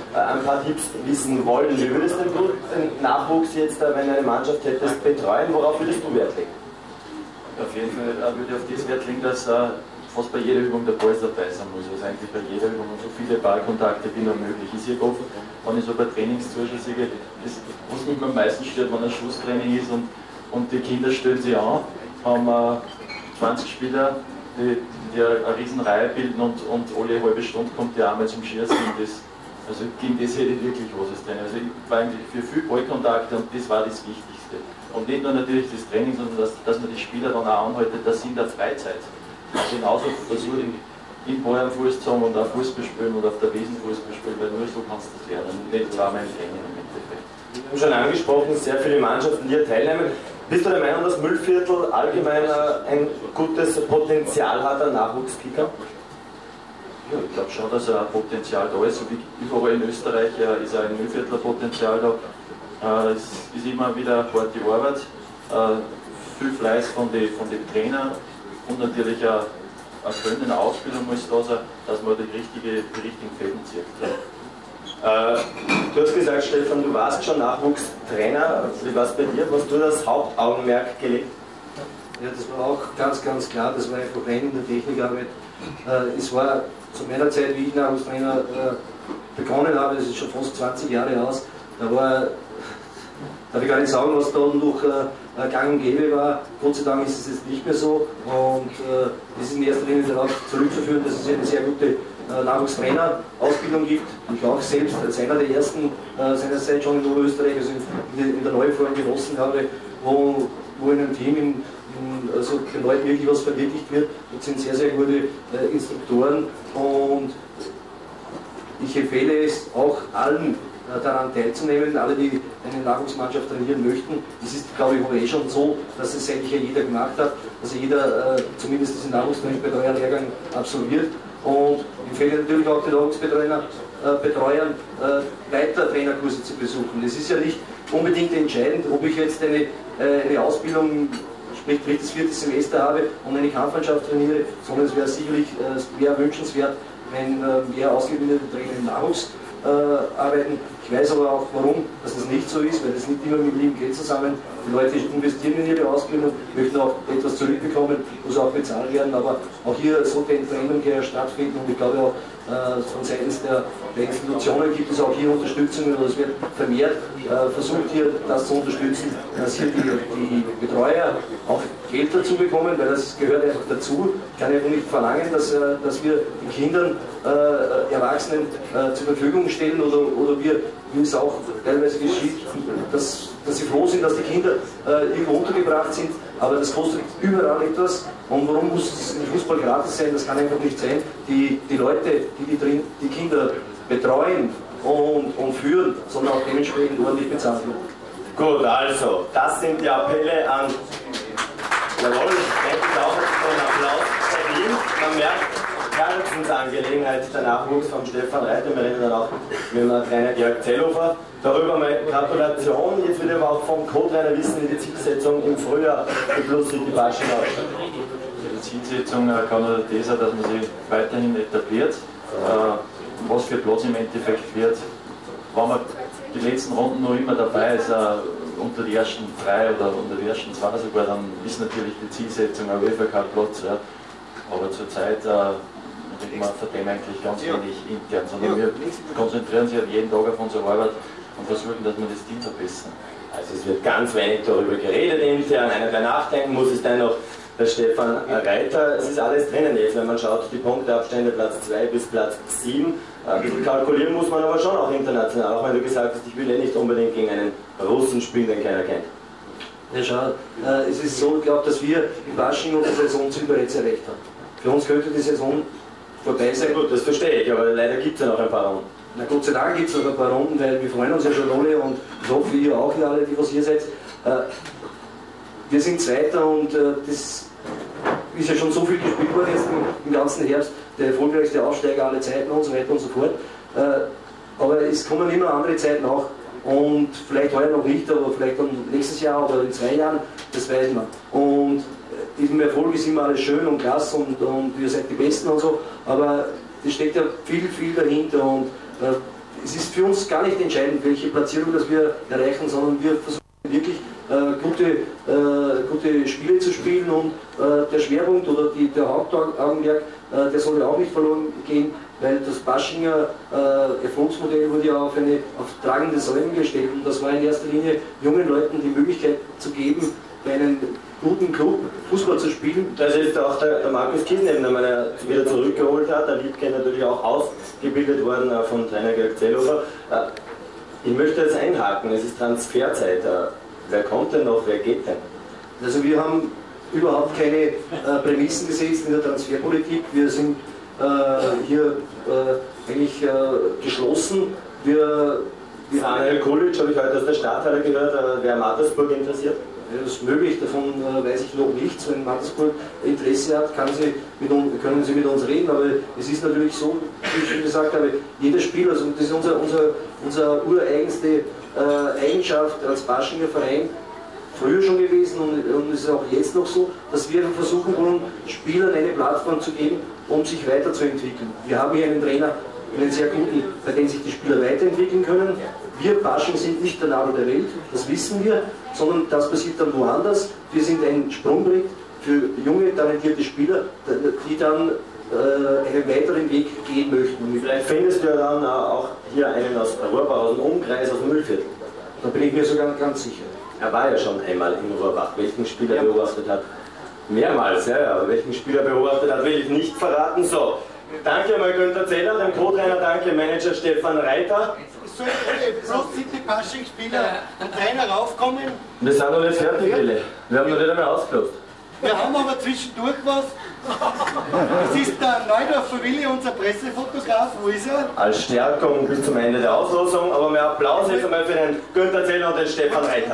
ein paar Tipps wissen wollen. Wie würdest du den Nachwuchs jetzt, wenn du eine Mannschaft hättest, betreuen? Worauf würdest du Wert legen? Auf jeden Fall würde ich auf das Wert legen, dass uh, fast bei jeder Übung der Ball dabei sein muss. Also eigentlich bei jeder Übung und so viele Ballkontakte wie nur möglich. Ich sehe oft, wenn ich so bei Trainingszuschauen sehe, das, was mich am meisten stört, wenn ein Schusstraining ist und, und die Kinder stellen sich an, haben uh, zwanzig Spieler, die, die eine riesen Reihe bilden und, und alle halbe Stunde kommt der einmal zum Schießen. Das, also gegen das hätte ich wirklich was als Trainer. Also ich war eigentlich für viel Ballkontakte und das war das Wichtigste. Und nicht nur natürlich das Training, sondern dass, dass man die Spieler dann auch anhaltet, dass sie in der Freizeit also genauso versuchen, in Ball am Fuß zu haben und auf Fußball spielen und auf der Wiesn Fußball spielen, weil nur so kannst du das lernen, nicht zweimal im Training im Endeffekt. Wir haben schon angesprochen, sehr viele Mannschaften, die hier teilnehmen. Bist du der Meinung, dass Mühlviertel allgemein ein gutes Potenzial hat an Nachwuchskicker? Ja, ich glaube schon, dass ein Potenzial da ist, so wie überall in Österreich äh, ist auch ein Mühlviertler Potenzial da. Äh, es ist immer wieder eine harte Arbeit, äh, viel Fleiß von den von die Trainern und natürlich eine, eine Können, eine Ausbildung muss da sein, dass man die, richtige, die richtigen Fäden zieht. Ja. Äh, du hast gesagt, Stefan, du warst schon Nachwuchstrainer. Wie war es bei dir? Was du das Hauptaugenmerk gelegt? Ja, das war auch ganz, ganz klar, das war einfach rein in der Technikarbeit. Äh, es war zu meiner Zeit, wie ich Nachwuchstrainer äh, begonnen habe, das ist schon fast zwanzig Jahre aus, da war, darf ich gar nicht sagen, was da noch äh, gang und gäbe war. Gott sei Dank ist es jetzt nicht mehr so und äh, das ist in erster Linie darauf zurückzuführen, dass es eine sehr gute äh, Nachwuchstrainer-Ausbildung gibt. Ich auch selbst als einer der ersten äh, seinerzeit schon in Oberösterreich, also in, in der Neuform genossen habe, wo, wo in einem Team in, in, also den Leuten wirklich was verwirklicht wird. Das sind sehr, sehr gute äh, Instruktoren und ich empfehle es auch allen, daran teilzunehmen, alle, die eine Nachwuchsmannschaft trainieren möchten. Es ist, glaube ich, auch eh schon so, dass es eigentlich ja jeder gemacht hat, dass jeder äh, zumindest diesen Nachwuchstrainingsbetreuer-Lehrgang absolviert und empfehle natürlich auch den Nachwuchsbetreuern äh, Betreuern, äh, weiter Trainerkurse zu besuchen. Es ist ja nicht unbedingt entscheidend, ob ich jetzt eine, äh, eine Ausbildung, sprich drittes, viertes Semester habe und eine Kampfmannschaft trainiere, sondern es wäre sicherlich äh, mehr wünschenswert, wenn äh, mehr ausgebildete Trainer im Nachwuchs äh, arbeiten. Ich weiß aber auch, warum dass das nicht so ist, weil das nicht immer mit lieben Geld zusammen. Die Leute investieren in ihre Ausbildung, möchten auch etwas zurückbekommen, muss auch bezahlt werden, aber auch hier sollte eine Trennung stattfinden und ich glaube auch äh, von seitens der, der Institutionen gibt es auch hier Unterstützung oder es wird vermehrt äh, versucht hier das zu unterstützen, dass hier die, die Betreuer auch Geld dazu bekommen, weil das gehört einfach dazu. Ich kann einfach nicht verlangen, dass, äh, dass wir den Kindern, äh, Erwachsenen äh, zur Verfügung stellen oder, oder wir, wie es auch teilweise geschieht, dass, dass sie froh sind, dass die Kinder äh, irgendwo untergebracht sind, aber das kostet überall etwas. Und warum muss es im Fußball gratis sein? Das kann einfach nicht sein. Die, die Leute, die die, drin, die Kinder betreuen und, und führen, sondern auch dementsprechend ordentlich bezahlt werden. Gut, also, das sind die Appelle an. Jawohl, ich denke auch einen Applaus verdient. Man merkt, Herzensangelegenheit der Nachwuchs von Stefan Reiter. Wir reden dann auch mit dem Trainer Georg Zellhofer. Darüber mal Gratulation. Jetzt will ich aber auch vom Co-Trainer wissen, wie die Zielsetzung im Frühjahr für Plus City Basching ausschaut. Die Zielsetzung kann nur das sein, dass man sich weiterhin etabliert. Was für Platz im Endeffekt wird, wenn man die letzten Runden noch immer dabei ist, unter die ersten drei oder unter die ersten zwei sogar, dann ist natürlich die Zielsetzung auf jeden Fall kein Platz. Ja. Aber zurzeit äh, man verdienen eigentlich ganz wenig intern, sondern wir konzentrieren sich jeden Tag auf unsere Arbeit und versuchen, dass wir das Team verbessern. Also es wird ganz wenig darüber geredet intern, einer der nachdenken muss es dann noch der Stefan Reiter. Es ist alles drinnen jetzt, wenn man schaut, die Punkteabstände Platz zwei bis Platz sieben. Ein bisschen kalkulieren muss man aber schon auch international, auch wenn du gesagt hast, ich will ja nicht unbedingt gegen einen Russen spielen, den keiner kennt. Ja, schau, äh, es ist so, ich glaube, dass wir in Basching unsere Saisonziel bereits erreicht haben. Für uns könnte die Saison vorbei sein. Gut, das verstehe ich, aber leider gibt es ja noch ein paar Runden. Na Gott sei Dank gibt es noch ein paar Runden, weil wir freuen uns ja schon alle und ich hoffe, ihr auch, ihr alle, die was hier seid. Äh, wir sind Zweiter und äh, das ist ja schon so viel gespielt worden jetzt im, im ganzen Herbst, der erfolgreichste Aufsteiger aller Zeiten und so weiter und so fort. Äh, aber es kommen immer andere Zeiten auch und vielleicht heuer noch nicht, aber vielleicht dann nächstes Jahr oder in zwei Jahren, das weiß man. Und diesem Erfolg ist immer alles schön und klasse und, und ihr seid die Besten und so, aber es steckt ja viel, viel dahinter und äh, es ist für uns gar nicht entscheidend, welche Platzierung das wir erreichen, sondern wir versuchen wirklich äh, gute, äh, gute Spiele zu spielen und äh, der Schwerpunkt oder die, der Hauptaugenmerk, äh, der soll ja auch nicht verloren gehen, weil das Baschinger äh, Erfolgsmodell wurde ja auf, eine, auf tragende Säulen gestellt und das war in erster Linie jungen Leuten die Möglichkeit zu geben, bei einem guten Club Fußball zu spielen. Das ist auch der, der Markus Kiesneben, der man wieder zurückgeholt hat, der Liebke natürlich auch ausgebildet worden von Trainer Georg Zellhofer. Ich möchte jetzt einhaken, es ist Transferzeit. Wer kommt denn noch, wer geht denn? Also wir haben überhaupt keine äh, Prämissen gesetzt in der Transferpolitik. Wir sind äh, hier äh, eigentlich äh, geschlossen. Wir, wir Daniel Kulic, habe ich heute aus der Stadthalle gehört, äh, wer Mattersburg interessiert? Ja, das ist möglich, davon äh, weiß ich noch nichts. Wenn Mattersburg Interesse hat, kann sie mit uns, können Sie mit uns reden. Aber es ist natürlich so, wie ich schon gesagt habe, jeder Spieler, also das ist unser, unser, unser ureigenste äh, Eigenschaft als Baschinger Verein, früher schon gewesen und, und es ist auch jetzt noch so, dass wir versuchen wollen, Spielern eine Plattform zu geben, um sich weiterzuentwickeln. Wir haben hier einen Trainer, einen sehr guten, bei dem sich die Spieler weiterentwickeln können. Wir Baschen sind nicht der Nabel der Welt, das wissen wir, sondern das passiert dann woanders. Wir sind ein Sprungbrett für junge, talentierte Spieler, die dann äh, einen weiteren Weg gehen möchten. Vielleicht findest du ja dann auch hier einen aus Rohrbach, aus dem Umkreis, aus dem Mühlviertel. Da bin ich mir sogar ganz sicher. Er war ja schon einmal in Rohrbach. Welchen Spieler er beobachtet hat? Mehrmals, ja, ja. Aber welchen Spieler beobachtet hat, will ich nicht verraten. So, danke mal Günther Zeller, dem Co-Trainer, danke Manager Stefan Reiter. Sollen bloß City Pasching-Spieler und Trainer raufkommen? Wir sind noch nicht fertig, Willi. Wir haben noch nicht einmal ausgelost. Wir haben aber zwischendurch was. Das ist der Neudorfer Willi, unser Pressefotograf. Wo ist er? Als Stärkung bis zum Ende der Auslosung. Aber mehr Applaus jetzt einmal für den Günther Zeller und den Stefan Reiter.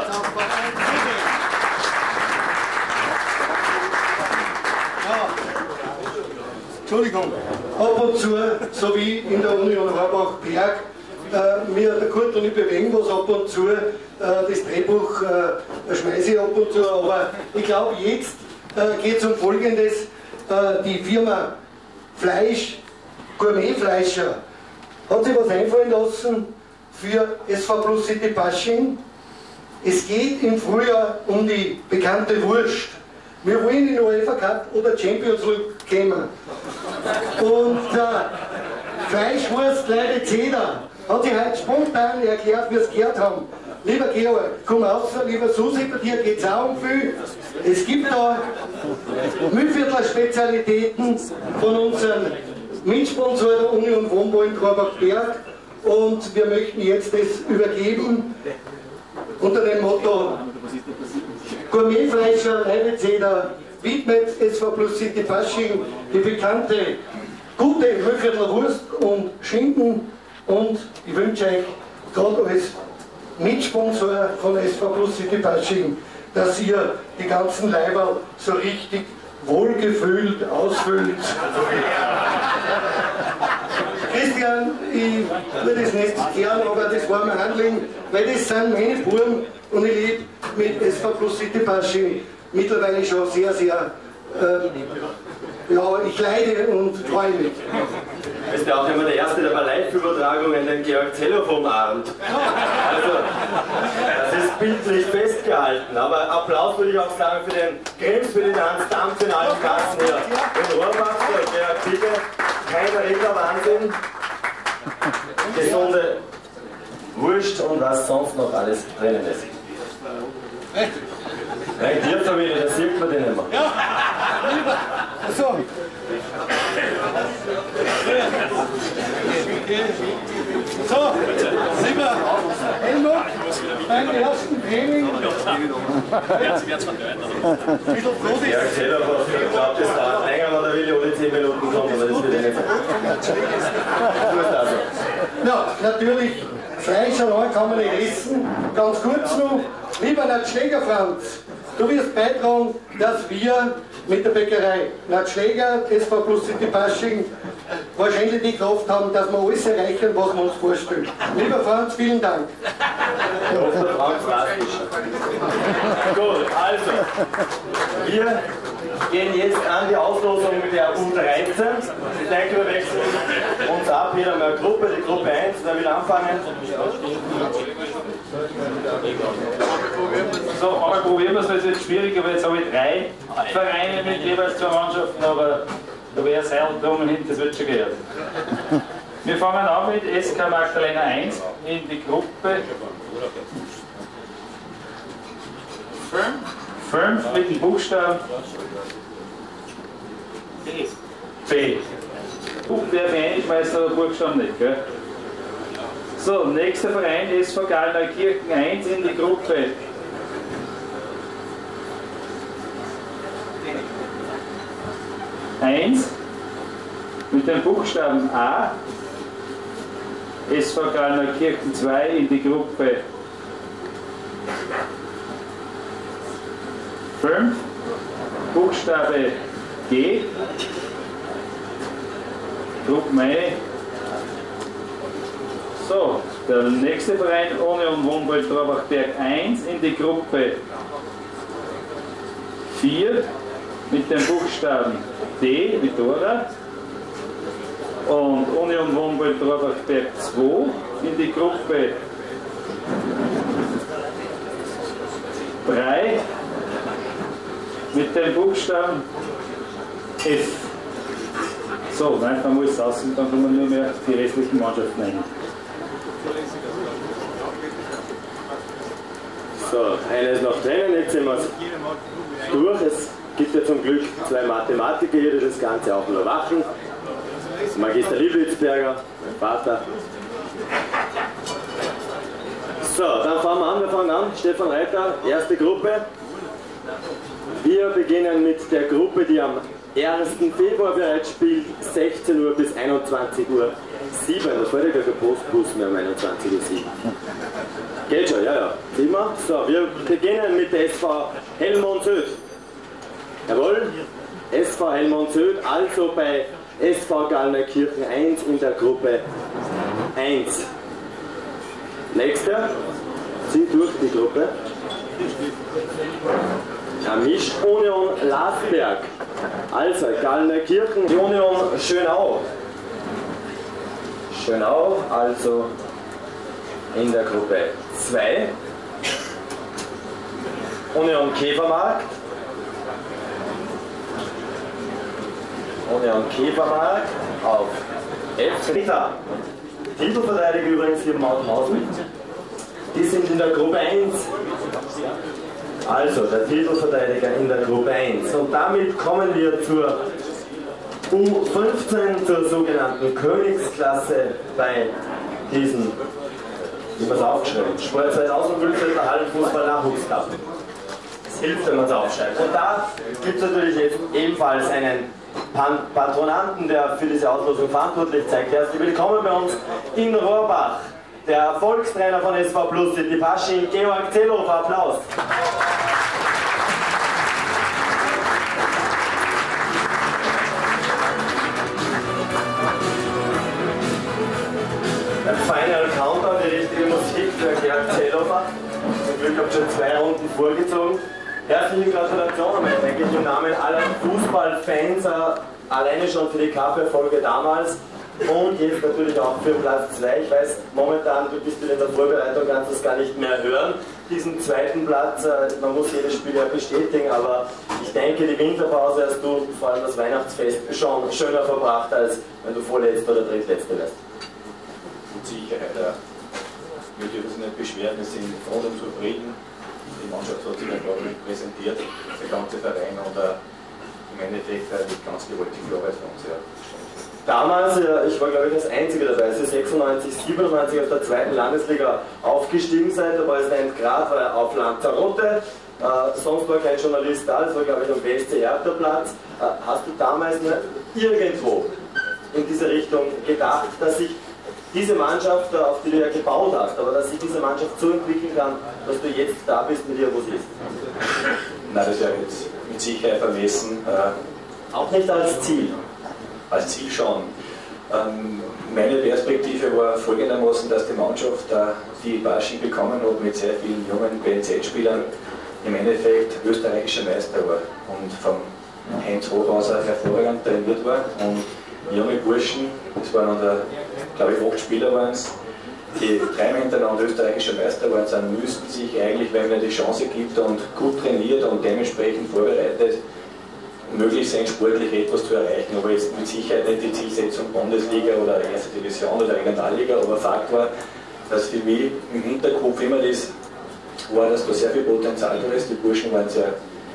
Ja. Entschuldigung. Ab und zu, so wie in der Union Rohrbach-Berg, äh, mir der Kurt und ich bewegen was ab und zu. Äh, das Drehbuch äh, schmeiße ich ab und zu. Aber ich glaube, jetzt äh, geht es um Folgendes. Die Firma Fleisch, Gourmetfleischer, hat sich was einfallen lassen für S V Plus City Pasching. Es geht im Frühjahr um die bekannte Wurst. Wir wollen in den UEFA Cup oder Champions League kommen. Und äh, Fleischwurst Leide Zeder hat sich heute spontan erklärt, wie wir es gehört haben. Lieber Georg, komm raus, lieber Susi, bei dir geht es auch um viel. Es gibt da Mühlviertler Spezialitäten von unserem Mitsponsor der Union Wohnbau in Rohrbach-Berg und wir möchten jetzt das übergeben unter dem Motto Gourmetfleischer Leibezeder widmet S V Plus City Pasching die bekannte gute Mühlviertler Wurst und Schinken und ich wünsche euch gerade als Mitsponsor von S V Plus City Pasching, dass ihr die ganzen Leiber so richtig wohlgefühlt ausfüllt. Christian, ich tue das nicht gern, aber das war mein Anliegen, weil das sind meine Buben und ich lebe mit S V Plus City Pasching mittlerweile schon sehr, sehr, äh, ja, ich leide und freue mich. Du bist ja auch immer der Erste, der bei Live-Übertragungen den Georg Zellhofer umarmt. Also, das ist bildlich festgehalten. Aber Applaus würde ich auch sagen für den Grims, für den Hans Dampf in allen Klassen hier in Rohrbach, der Georg Ziege. Kein Regler-Wahnsinn. Gesunde Wurst und was sonst noch alles drinnen ist. Nein, dir Familie, das sieht man den immer. Ja, so. So, lieber Helmut, beim ersten Training. Ja, ich sehe doch, ich glaube, das dauert länger, weil der Willi ohne zehn Minuten kommt, aber das wird ja nicht. Gut, also. Ja, natürlich, Fleisch allein kann man nicht essen. Ganz kurz noch, lieber Natschläger Franz, du wirst beitragen, dass wir mit der Bäckerei Natschläger, S V Plus City Pasching, wahrscheinlich die Kraft haben, dass wir alles erreichen, was wir uns vorstellen. Lieber Franz, vielen Dank. Gut, also, wir gehen jetzt an die Auslosung der U dreizehn. Ich denke, wir wechseln uns ab, jeder mehr Gruppe, die Gruppe eins, wer will anfangen? So, einmal probieren wir es, weil es jetzt schwierig, aber jetzt habe ich drei Vereine mit jeweils zwei Mannschaften, aber da wäre es heil drum hin, das wird schon gehört. Wir fangen an mit S K Magdalena eins in die Gruppe fünf mit dem Buchstaben B. Gucken, wer Verein ist, weiß der Buchstaben nicht, gell? So, nächster Verein, S V Gallneukirchen eins in die Gruppe eins mit dem Buchstaben A. S V Gallneukirchen zwei in die Gruppe fünf, Buchstabe G, Gruppenmenge. So, der nächste Verein, Union Wohnwald-Traurbach-Berg eins in die Gruppe vier mit dem Buchstaben D, wie Dora. Und Union Wohnwald-Traurbach-Berg zwei in die Gruppe drei mit dem Buchstaben F. So, nein, dann muss es aus und dann kommen nur mehr die restlichen Mannschaften ein. So, eines noch trennen, jetzt sind wir durch. Es gibt ja zum Glück zwei Mathematiker hier, die das Ganze auch nur machen. Magister Lieblitzberger, mein Vater. So, dann fangen wir an, wir fangen an. Stefan Reiter, erste Gruppe. Wir beginnen mit der Gruppe, die am ersten Februar bereits spielt, sechzehn Uhr bis einundzwanzig Uhr sieben. Da fährt ja gar kein Postbus mehr um einundzwanzig Uhr sieben. Geht schon, ja, ja. Immer. So, wir beginnen mit S V Hellmond-Söd. Jawohl, S V Hellmond-Söd, also bei S V Gallneukirchen eins in der Gruppe eins. Nächster, zieh durch die Gruppe. Amisch Union Lasberg, also Gallneukirchen, Union Schönau. Schönau, also in der Gruppe zwei. Union Käfermarkt. Union Käfermarkt auf F. Titelverteidiger übrigens hier im Mauthausen. Die sind in der Gruppe eins. Also der Titelverteidiger in der Gruppe eins. Und damit kommen wir zur U fünfzehn, zur sogenannten Königsklasse bei diesen, wie man es aufgeschrieben, Sport zweitausendfünfzehn, der Hallenfußball-Nachwuchscup. Es hilft, wenn man es aufschreibt. Und da gibt es natürlich jetzt ebenfalls einen Patronanten, der für diese Auslosung verantwortlich zeigt. Herzlich willkommen bei uns in Rohrbach, der Erfolgstrainer von S V Plus City Pasching, Georg Zellhofer. Applaus. Ein Final Countdown, die richtige Musik für Georg Zellhofer. Zum Glück habe ich schon zwei Runden vorgezogen. Herzliche Gratulation, denke ich, im Namen aller Fußballfans, äh, alleine schon für die Cup-Erfolge damals und jetzt natürlich auch für Platz zwei. Ich weiß, momentan, du bist in der Vorbereitung, kannst du es gar nicht mehr hören, diesen zweiten Platz. Äh, man muss jedes Spiel ja bestätigen, aber ich denke, die Winterpause hast du, vor allem das Weihnachtsfest, schon schöner verbracht, als wenn du Vorletzter oder Drittletzter wärst. Mit Sicherheit, ja. Wir dürfen uns nicht beschweren, wir sind froh und zufrieden. Die Mannschaft hat sich dann, glaube ich, präsentiert, der ganze Verein, und uh, im Endeffekt uh, mit ganz gewaltigen Arbeit von uns. Ja. Damals, ich war glaube ich das Einzige dabei, als ihr sechsundneunzig, siebenundneunzig aus der zweiten Landesliga aufgestiegen seid, da war es ein Grad auf Lanzarote, uh, sonst war kein Journalist da, das war glaube ich am W S C Hertha-Platz. Uh, hast du damals irgendwo in diese Richtung gedacht, dass sich diese Mannschaft, auf die du ja gebaut hast, aber dass sich diese Mannschaft so entwickeln kann, dass du jetzt da bist mit ihr, wo sie ist? Nein, das wäre jetzt mit Sicherheit vermessen. Äh, Auch nicht als Ziel? Als Ziel schon. Ähm, meine Perspektive war folgendermaßen, dass die Mannschaft, äh, die Pasching bekommen hat, mit sehr vielen jungen B N Z-Spielern im Endeffekt österreichischer Meister war. Und vom Heinz Hochhauser hervorragend trainiert war und junge Burschen, das waren dann, glaube ich, acht Spieler waren es, die dreimal hintereinander österreichischer Meister waren, sind, müssten sich eigentlich, wenn man die Chance gibt und gut trainiert und dementsprechend vorbereitet, möglich sein, sportlich etwas zu erreichen. Aber jetzt mit Sicherheit nicht die Zielsetzung Bundesliga oder erste Division oder Regionalliga, aber Fakt war, dass für mich im Hinterkopf immer das war, dass da sehr viel Potenzial da ist. Die Burschen waren sehr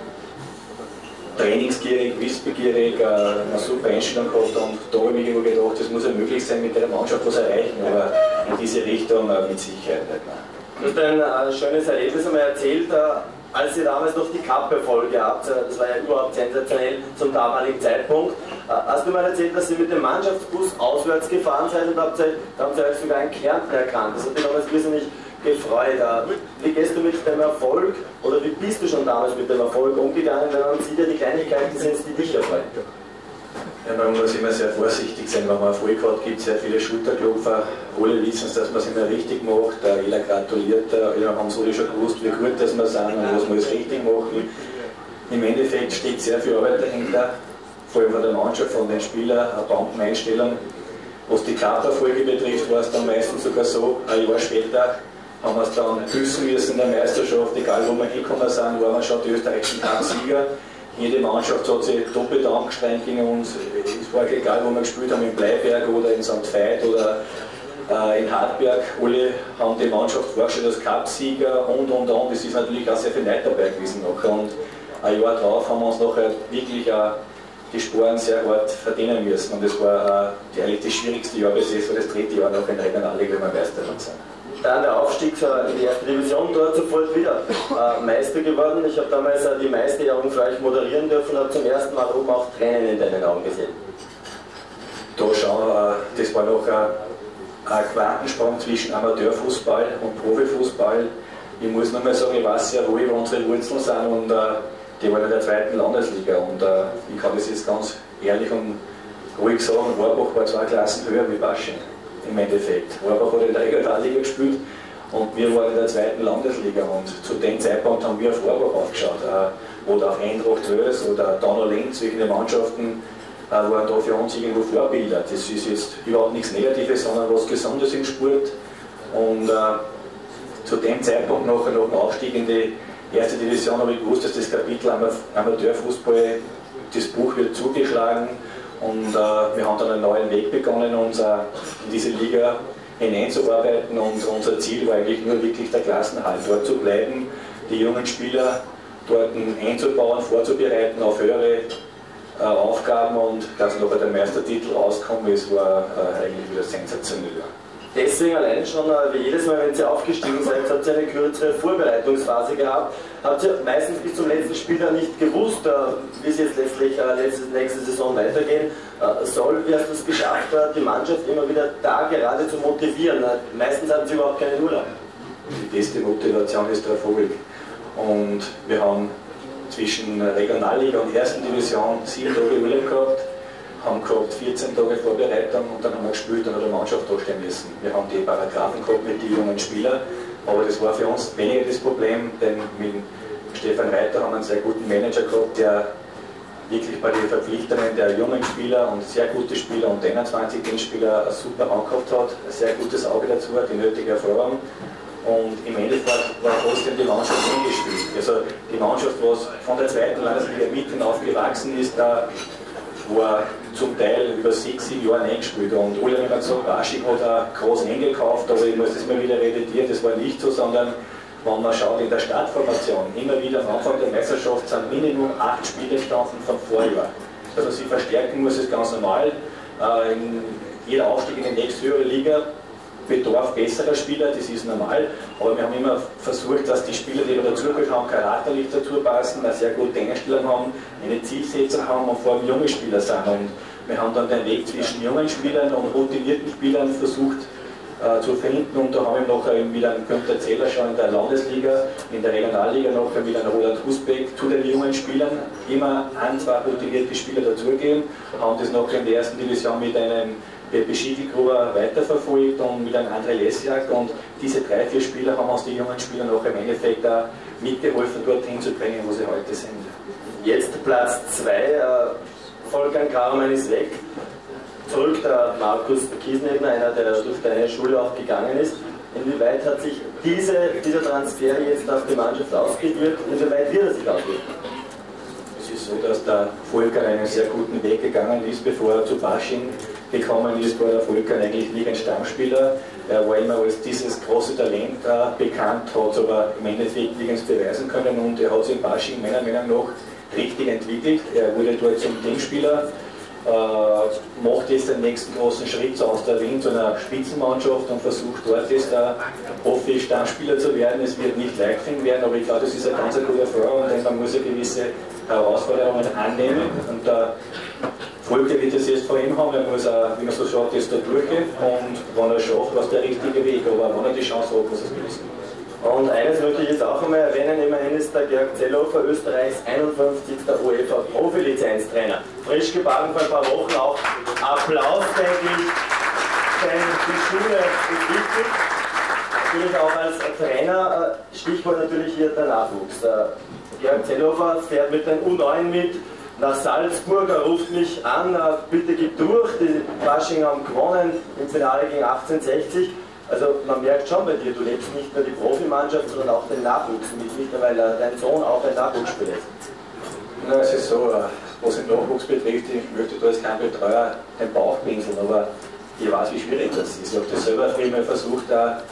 trainingsgierig, wissbegierig, äh, eine super Einstellung gehabt und da habe ich mir gedacht, es muss ja möglich sein, mit der Mannschaft was erreichen, aber in diese Richtung äh, mit Sicherheit nicht mehr. Du hast ein äh, schönes Erlebnis einmal erzählt, äh, als ihr damals noch die Cup-Erfolge habt, äh, das war ja überhaupt sensationell zum damaligen Zeitpunkt. Äh, hast du mal erzählt, dass ihr mit dem Mannschaftsbus auswärts gefahren seid und habt, da haben sie euch sogar einen Kärntner erkannt. Das hat mich damals irrsinnig gefreut. Wie gehst du mit dem Erfolg oder wie bist du schon damals mit dem Erfolg umgegangen, wenn man sieht ja die Kleinigkeiten sind, die dich erfreuen? Ja, man muss immer sehr vorsichtig sein, wenn man Erfolg hat, gibt es sehr viele Schulterklopfer. Alle wissen es, dass man es immer richtig macht, jeder gratuliert, jeder haben so schon gewusst, wie gut dass wir sind und was wir alles richtig machen. Im Endeffekt steht sehr viel Arbeit dahinter, vor allem von der Mannschaft, von den Spielern, eine Bombeneinstellung. Was die Cup-Erfolge betrifft, war es dann meistens sogar so, ein Jahr später haben wir es dann büßen müssen in der Meisterschaft, egal wo wir hingekommen sind, waren wir schon die österreichischen Cup-Sieger. Jede Mannschaft hat sich doppelt angestrengt gegen uns. Es war egal, wo wir gespielt haben, in Bleiberg oder in Sankt Veit oder äh, in Hartberg. Alle haben die Mannschaft vorgestellt als Cup-Sieger und und und. Es ist natürlich auch sehr viel Neid dabei gewesen nachher. Und ein Jahr drauf haben wir uns nachher wirklich auch die Sporen sehr hart verdienen müssen. Und das war äh, eigentlich das schwierigste Jahr bis jetzt, war das dritte Jahr noch in der Regionalliga, wenn wir Meister sind. Dann der Aufstieg in die erste Division, dort sofort wieder äh, Meister geworden. Ich habe damals äh, die Meisterjahre für euch moderieren dürfen und habe zum ersten Mal oben auch Tränen in deinen Augen gesehen. Da schon, äh, das war noch ein, ein Quantensprung zwischen Amateurfußball und Profifußball. Ich muss noch mal sagen, ich weiß sehr wohl, wo unsere Wurzeln sind und äh, die waren in der zweiten Landesliga und äh, ich kann das jetzt ganz ehrlich und ruhig sagen, Warbach war zwei Klassen höher wie Basching. Im Endeffekt. Warbach hat in der Regionalliga gespielt und wir waren in der zweiten Landesliga und zu dem Zeitpunkt haben wir auf Warbach aufgeschaut. Äh, oder auf Eintracht Wels oder Donau Linz, solche Mannschaften äh, waren da für uns irgendwo Vorbilder. Das ist jetzt überhaupt nichts Negatives, sondern was Gesundes im Sport. Und äh, zu dem Zeitpunkt nachher nach dem Aufstieg in die erste Division habe ich gewusst, dass das Kapitel Amateurfußball, das Buch wird zugeschlagen. Und äh, wir haben dann einen neuen Weg begonnen, uns äh, in diese Liga hineinzuarbeiten und unser Ziel war eigentlich nur wirklich der Klassenerhalt, dort zu bleiben, die jungen Spieler dort einzubauen, vorzubereiten auf höhere äh, Aufgaben und dass nachher der Meistertitel rauskommen ist, war äh, eigentlich wieder sensationell. Deswegen allein schon, wie jedes Mal, wenn Sie aufgestiegen seid, habt ihr eine kürzere Vorbereitungsphase gehabt. Habt ihr meistens bis zum letzten Spieler nicht gewusst, wie es jetzt letztlich letzte, nächste Saison weitergehen soll. Wie hast du es geschafft, die Mannschaft immer wieder da gerade zu motivieren? Meistens hatten sie überhaupt keinen Urlaub. Die beste Motivation ist der Erfolg. Und wir haben zwischen Regionalliga und ersten Division sieben Tage Urlaub gehabt. Haben gehabt vierzehn Tage Vorbereitung und dann haben wir gespielt und haben die Mannschaft dastehen müssen. Wir haben die Paragraphen gehabt mit den jungen Spielern, aber das war für uns weniger das Problem, denn mit Stefan Reiter haben wir einen sehr guten Manager gehabt, der wirklich bei den Verpflichtungen der jungen Spieler und sehr gute Spieler und einundzwanzig Dienstspieler eine super Hand gehabt hat, ein sehr gutes Auge dazu, die nötige Erfahrung. Und im Endeffekt war trotzdem die Mannschaft hingespielt. Also die Mannschaft, was von der zweiten Landesliga mitten aufgewachsen ist, da war zum Teil über sechs, sieben Jahre eingespielt und alle haben immer gesagt, Basching hat auch groß eingekauft, aber ich muss das mal wieder revidieren, das war nicht so, sondern wenn man schaut in der Startformation, immer wieder am Anfang der Meisterschaft sind Minimum acht Spiele gestanden vom Vorjahr. Also sie verstärken muss, ist ganz normal. Äh, in jeder Aufstieg in die nächsthöhere Liga bedarf besserer Spieler, das ist normal, aber wir haben immer versucht, dass die Spieler, die wir dazugeholt haben, charakterlich dazu passen, eine sehr gute Einstellung haben, eine Zielsetzung haben und vor allem junge Spieler sind. Und wir haben dann den Weg zwischen jungen Spielern und routinierten Spielern versucht äh, zu finden und da haben wir noch wieder einen Günther Zeller schon in der Landesliga, in der Regionalliga noch wieder einen Roland Husbeck zu den jungen Spielern, immer ein, zwei routinierte Spieler dazugegeben, haben das noch in der ersten Division mit einem Pepe Schiegelgruber weiterverfolgt und mit einem André Lesjak und diese drei, vier Spieler haben uns die jungen Spieler noch im Endeffekt auch mitgeholfen, dorthin zu bringen, wo sie heute sind. jetzt Platz zwei, äh, Volkan Karaman ist weg. Zurück der Markus Kiesnebner, einer, der durch deine Schule auch gegangen ist. Inwieweit hat sich diese, dieser Transfer jetzt auf die Mannschaft ausgewirkt und inwieweit wird er sich auswirken? Es ist so, dass der Volkan einen sehr guten Weg gegangen ist, bevor er zu Basching gekommen ist, war der Volkan eigentlich nicht ein Stammspieler. Er war immer als dieses große Talent äh, bekannt, hat es aber im Endeffekt nirgends beweisen können und er hat sich in Basching meiner Meinung nach richtig entwickelt. Er wurde dort zum Teamspieler. Äh, macht jetzt den nächsten großen Schritt so aus der Wien zu einer Spitzenmannschaft und versucht dort jetzt der Profi-Stammspieler zu werden. Es wird nicht leicht für ihn werden, aber ich glaube, das ist eine ganz gute Erfahrung, denn man muss ja gewisse Herausforderungen annehmen und der Volker wird es jetzt vor ihm haben, er muss auch, wie man so schaut, jetzt da durchgehen und wenn er schafft, was der richtige Weg, aber wenn er die Chance hat, muss er es gewissen. Und eines möchte ich jetzt auch einmal erwähnen, immerhin ist der Georg Zellhofer Österreichs einundfünfzigster UEFA-Profilizenztrainer. Frisch gebacken vor ein paar Wochen auch. Applaus, denke ich, denn die Schule ist wichtig. Natürlich auch als Trainer, Stichwort natürlich hier der Nachwuchs. Der Georg Zellhofer fährt mit den U neun mit nach Salzburg, er ruft mich an, bitte gib durch, die Basching haben gewonnen im Finale gegen achtzehnhundertsechzig. Also man merkt schon bei dir, du lebst nicht nur die Profimannschaft, sondern auch den Nachwuchs mit, nicht nur weil dein Sohn auch ein Nachwuchsspieler ist. Na, es ist so, was den Nachwuchs betrifft, ich möchte da als kein Betreuer den Bauch pinseln, aber ich weiß, wie schwierig das ist. Ich habe das selber früher versucht,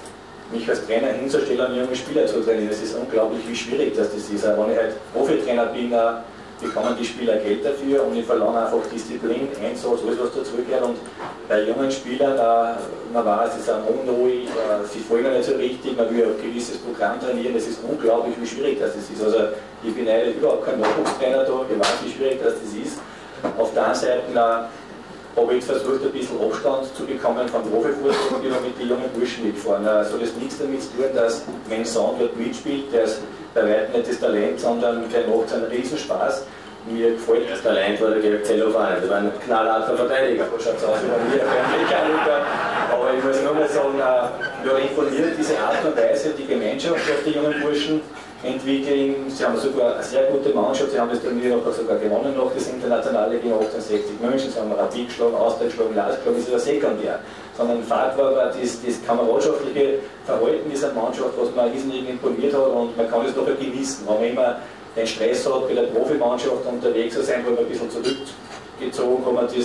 mich als Trainer hinzustellen, einen jungen Spieler zu trainieren. Es ist unglaublich, wie schwierig das ist. Wenn ich halt Profitrainer bin, bekommen die Spieler Geld dafür und ich verlange einfach Disziplin, Einsatz, alles was dazugehört. Und bei jungen Spielern, äh, man weiß, sie sind unruhig, äh, sie folgen nicht so richtig, man will ein gewisses Programm trainieren, es ist unglaublich, wie schwierig das ist. Also ich bin eigentlich überhaupt kein Nachwuchstrainer da, ich weiß, wie schwierig das ist. Auf der anderen Seite äh, habe ich jetzt versucht, ein bisschen Abstand zu bekommen vom Profifußball und immer mit den jungen Burschen mitfahren. Also das hat nichts damit zu tun, dass mein Sohn dort mitspielt, der ist bei weitem nicht das Talent, sondern der macht einen Riesenspaß. Mir gefällt das Talent, war der Georg Zellhofer ein. Das war ein knallharter Verteidiger. So schaut es aus wie bei mir, kein Mechaniker. Aber ich muss nur mal sagen, wir imponiert diese Art und Weise, die Gemeinschaft auf die jungen Burschen entwickeln. Sie haben sogar eine sehr gute Mannschaft, sie haben das Turnier noch sogar gewonnen, noch das Internationale gegen achtzehnhundertsechzig München, sie haben Rapid geschlagen, Austria geschlagen, L A S geschlagen, das ist aber sekundär. Sondern Fakt war aber das, das kameradschaftliche Verhalten dieser Mannschaft, was mir riesig imponiert hat und man kann es doch genießen, wenn man immer den Stress hat, bei der Profimannschaft unterwegs zu sein, wo man ein bisschen zurückgezogen, wo man das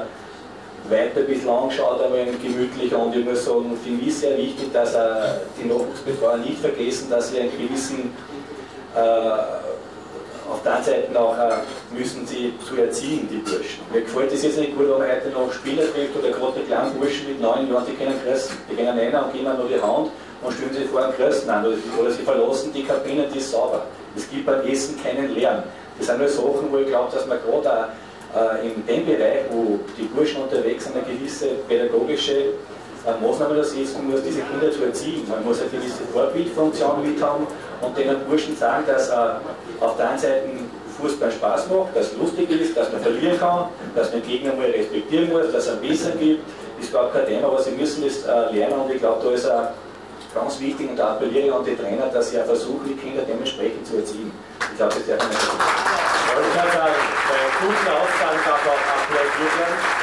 weiter ein bisschen angeschaut, aber gemütlicher. Und ich muss sagen, für mich ist sehr wichtig, dass die Nachwuchsbetreuer nicht vergessen, dass sie einen gewissen, äh, auf der anderen Seite auch äh, müssen sie zu erziehen, die Burschen. Mir gefällt das jetzt nicht gut, wenn man heute noch Spieler trifft oder gerade die kleinen Burschen mit neun Jahren, die können grüßen. Die gehen rein und geben noch die Hand und stellen sie vor einen Größen an. Oder, oder sie verlassen die Kabine, die ist sauber. Es gibt beim Essen keinen Lärm. Das sind nur Sachen, wo ich glaube, dass man gerade äh, in dem Bereich, wo die Burschen unterwegs sind, eine gewisse pädagogische äh, Maßnahme setzen muss, diese Kinder zu erziehen. Man muss eine gewisse Vorbildfunktion mit haben und den Burschen sagen, dass äh, auf der einen Seite Fußball Spaß macht, dass es lustig ist, dass man verlieren kann, dass man den Gegner mal respektieren muss, dass es ein Wissen gibt. Das ist überhaupt kein Thema, aber sie müssen das äh, lernen und ich glaube, da ist ein ganz wichtig und da appelliere ich an die Trainer, dass sie auch versuchen, die Kinder dementsprechend zu erziehen. Ich glaube, das ist ja nicht so. Ich wollte gerade sagen, bei guten Aussagen darf auch applaudiert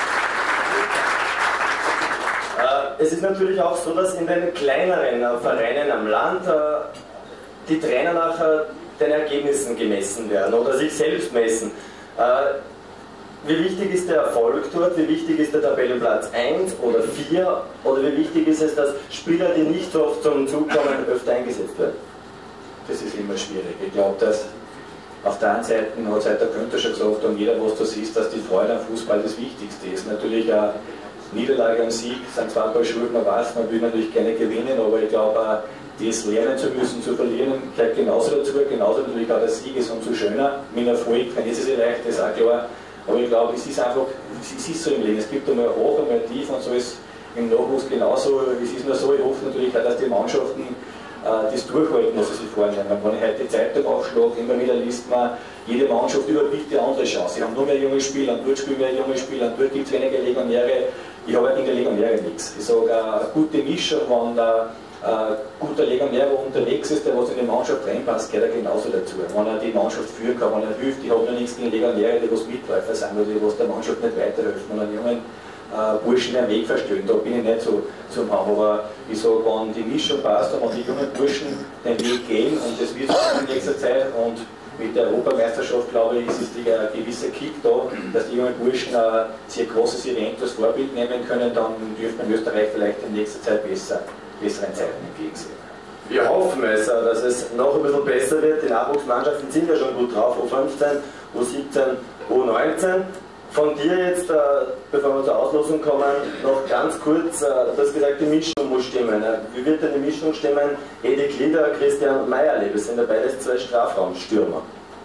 werden. Äh, es ist natürlich auch so, dass in den kleineren äh, Vereinen am Land äh, die Trainer nach äh, den Ergebnissen gemessen werden oder sich selbst messen. Äh, Wie wichtig ist der Erfolg dort? Wie wichtig ist der Tabellenplatz eins oder vier? Oder wie wichtig ist es, dass Spieler, die nicht so oft zum Zug kommen, öfter eingesetzt werden? Das ist immer schwierig. Ich glaube, dass auf der einen Seite, hat es der Günther schon gesagt, und jeder, was du siehst, dass die Freude am Fußball das Wichtigste ist. Natürlich eine Niederlage und Sieg sind zwar ein paar Schuld, man weiß, man will natürlich gerne gewinnen, aber ich glaube, das lernen zu müssen, zu verlieren, gehört genauso dazu, genauso natürlich auch der Sieg ist umso schöner. Mit Erfolg, wenn es sich leicht, das ist auch klar. Aber ich glaube, es ist einfach, es ist so im Leben. Es gibt einmal hoch, einmal tief und so ist im Nachwuchs genauso. Es ist nur so, ich hoffe natürlich auch, dass die Mannschaften äh, das durchhalten, was sie sich vornehmen. Wenn ich heute die Zeitung aufschlage, immer wieder liest man, jede Mannschaft überbiegt die andere Chance. Sie haben nur mehr junge Spieler, und dort spielen mehr junge Spieler, und dort gibt es weniger Legionäre. Ich habe in der Legionäre nichts. Ich sage, eine gute Mischung, wenn, äh, Äh, guter Legionär, der unterwegs ist, der was in die Mannschaft reinpasst, gehört er genauso dazu. Wenn er die Mannschaft führen kann, wenn er hilft, ich habe noch nichts gegen Legionäre, die was Mitläufer sind oder die was der Mannschaft nicht weiterhelfen, wenn einen jungen äh, Burschen den Weg verstehen, da bin ich nicht so zum Haben. Aber ich sage, wenn die Mischung passt und wenn die jungen Burschen den Weg gehen, und das wird in nächster Zeit, und mit der Europameisterschaft, glaube ich, ist es ein gewisser Kick da, dass die jungen Burschen äh, sich ein großes Event als Vorbild nehmen können, dann dürfte man Österreich vielleicht in nächster Zeit besser besseren Zeiten entgegensehen. Wir hoffen es, dass es noch ein bisschen besser wird. Die Nachwuchsmannschaften sind ja schon gut drauf, U fünfzehn, U siebzehn, U neunzehn. Von dir jetzt, bevor wir zur Auslosung kommen, noch ganz kurz, du hast gesagt, die Mischung muss stimmen. Wie wird denn die Mischung stimmen? Edi Glieder, Christian Meierle, das sind ja beides zwei Strafraumstürmer.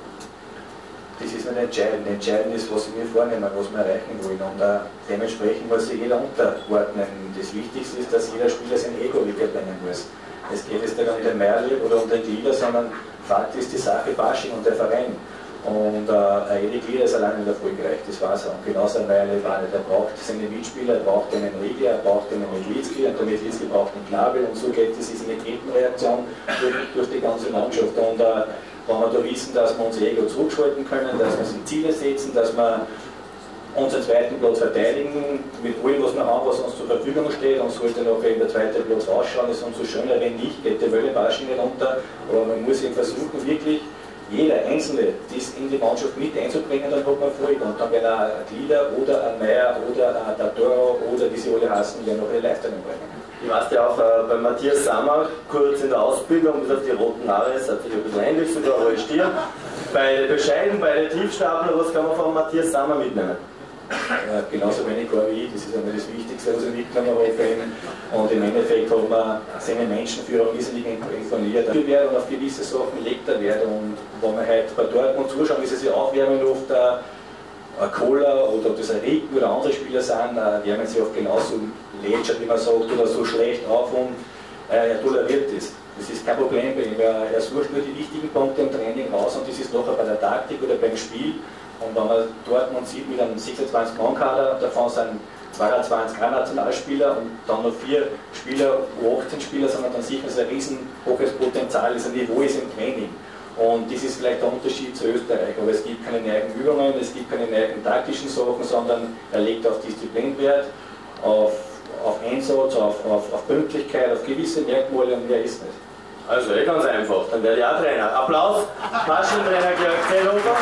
Das ist nicht entscheidend. Entscheidend ist, was ich mir vornehme, was wir erreichen wollen. Und äh, dementsprechend muss sich jeder unterordnen. Das Wichtigste ist, dass jeder Spieler sein Ego wegbringen muss. Es geht jetzt nicht um den Meierle oder um den Glieder, sondern Fakt ist die Sache Basching und der Verein. Und äh, jede Glieder ist allein nicht erfolgreich, das weiß er. Und genauso ein Meierle war nicht. Er braucht seine Mitspieler, er braucht einen Riegler, er braucht einen Medlitzki, und der Medlitzki braucht einen Knabel, und so geht es, ist eine Kettenreaktion durch, durch die ganze Mannschaft. Und, äh, wenn wir da wissen, dass wir unser Ego zurückschalten können, dass wir uns Ziele setzen, dass wir unseren zweiten Platz verteidigen, mit allem, was wir haben, was uns zur Verfügung steht, und sollte noch eben der zweite Platz ausschauen, ist umso schöner, wenn nicht, geht der Wöllebasch nicht runter, aber man muss eben versuchen, wirklich jeder Einzelne das in die Mannschaft mit einzubringen, dann hat man Erfolg. Und dann werden ein Glieder oder ein Meier oder ein Tatoro oder wie sie alle heißen, werden noch eine Leistung bringen. Du warst ja auch äh, bei Matthias Sammer kurz in der Ausbildung, bis auf die roten Haare, es hat sich ein bisschen ähnlich, sogar arrestiert. Beide bescheiden, beide Tiefstapler, was kann man von Matthias Sammer mitnehmen? Ja, genauso wenig wie ich, das ist einmal das Wichtigste, was ich mitgenommen habe für ihn. Und im Endeffekt hat man seine Menschenführung irrsinnig imponiert. Viel Wert und auf gewisse Sachen legt er Wert. Und wenn wir heute bei Dortmund zuschauen, ist es ja auch wärmend oft äh, ein Kohler oder ob das ein Ricken oder andere Spieler sind, äh, wärmen sie oft genauso lätschert, wie man sagt, oder so schlecht auf, und äh, er toleriert das. Das ist kein Problem bei ihm. Er, er sucht nur die wichtigen Punkte im Training raus, und das ist nachher bei der Taktik oder beim Spiel. Und wenn man Dortmund sieht mit einem sechsundzwanzig Mann Kader, davon sind zweiundzwanzig kein Nationalspieler und dann noch vier Spieler, U achtzehn Spieler, sondern dann sieht man, dass ein riesen hohes Potenzial ist, ein Niveau ist im Training. Und das ist vielleicht der Unterschied zu Österreich, aber es gibt keine neuen Übungen, es gibt keine neuen taktischen Sachen, sondern er legt auf Disziplin Wert, auf, auf Einsatz, auf, auf, auf Pünktlichkeit, auf gewisse Merkmale, und mehr ist nicht. Also eh ganz einfach, dann werde ich auch Trainer. Applaus, Maschentrainer Georg Zellhofer.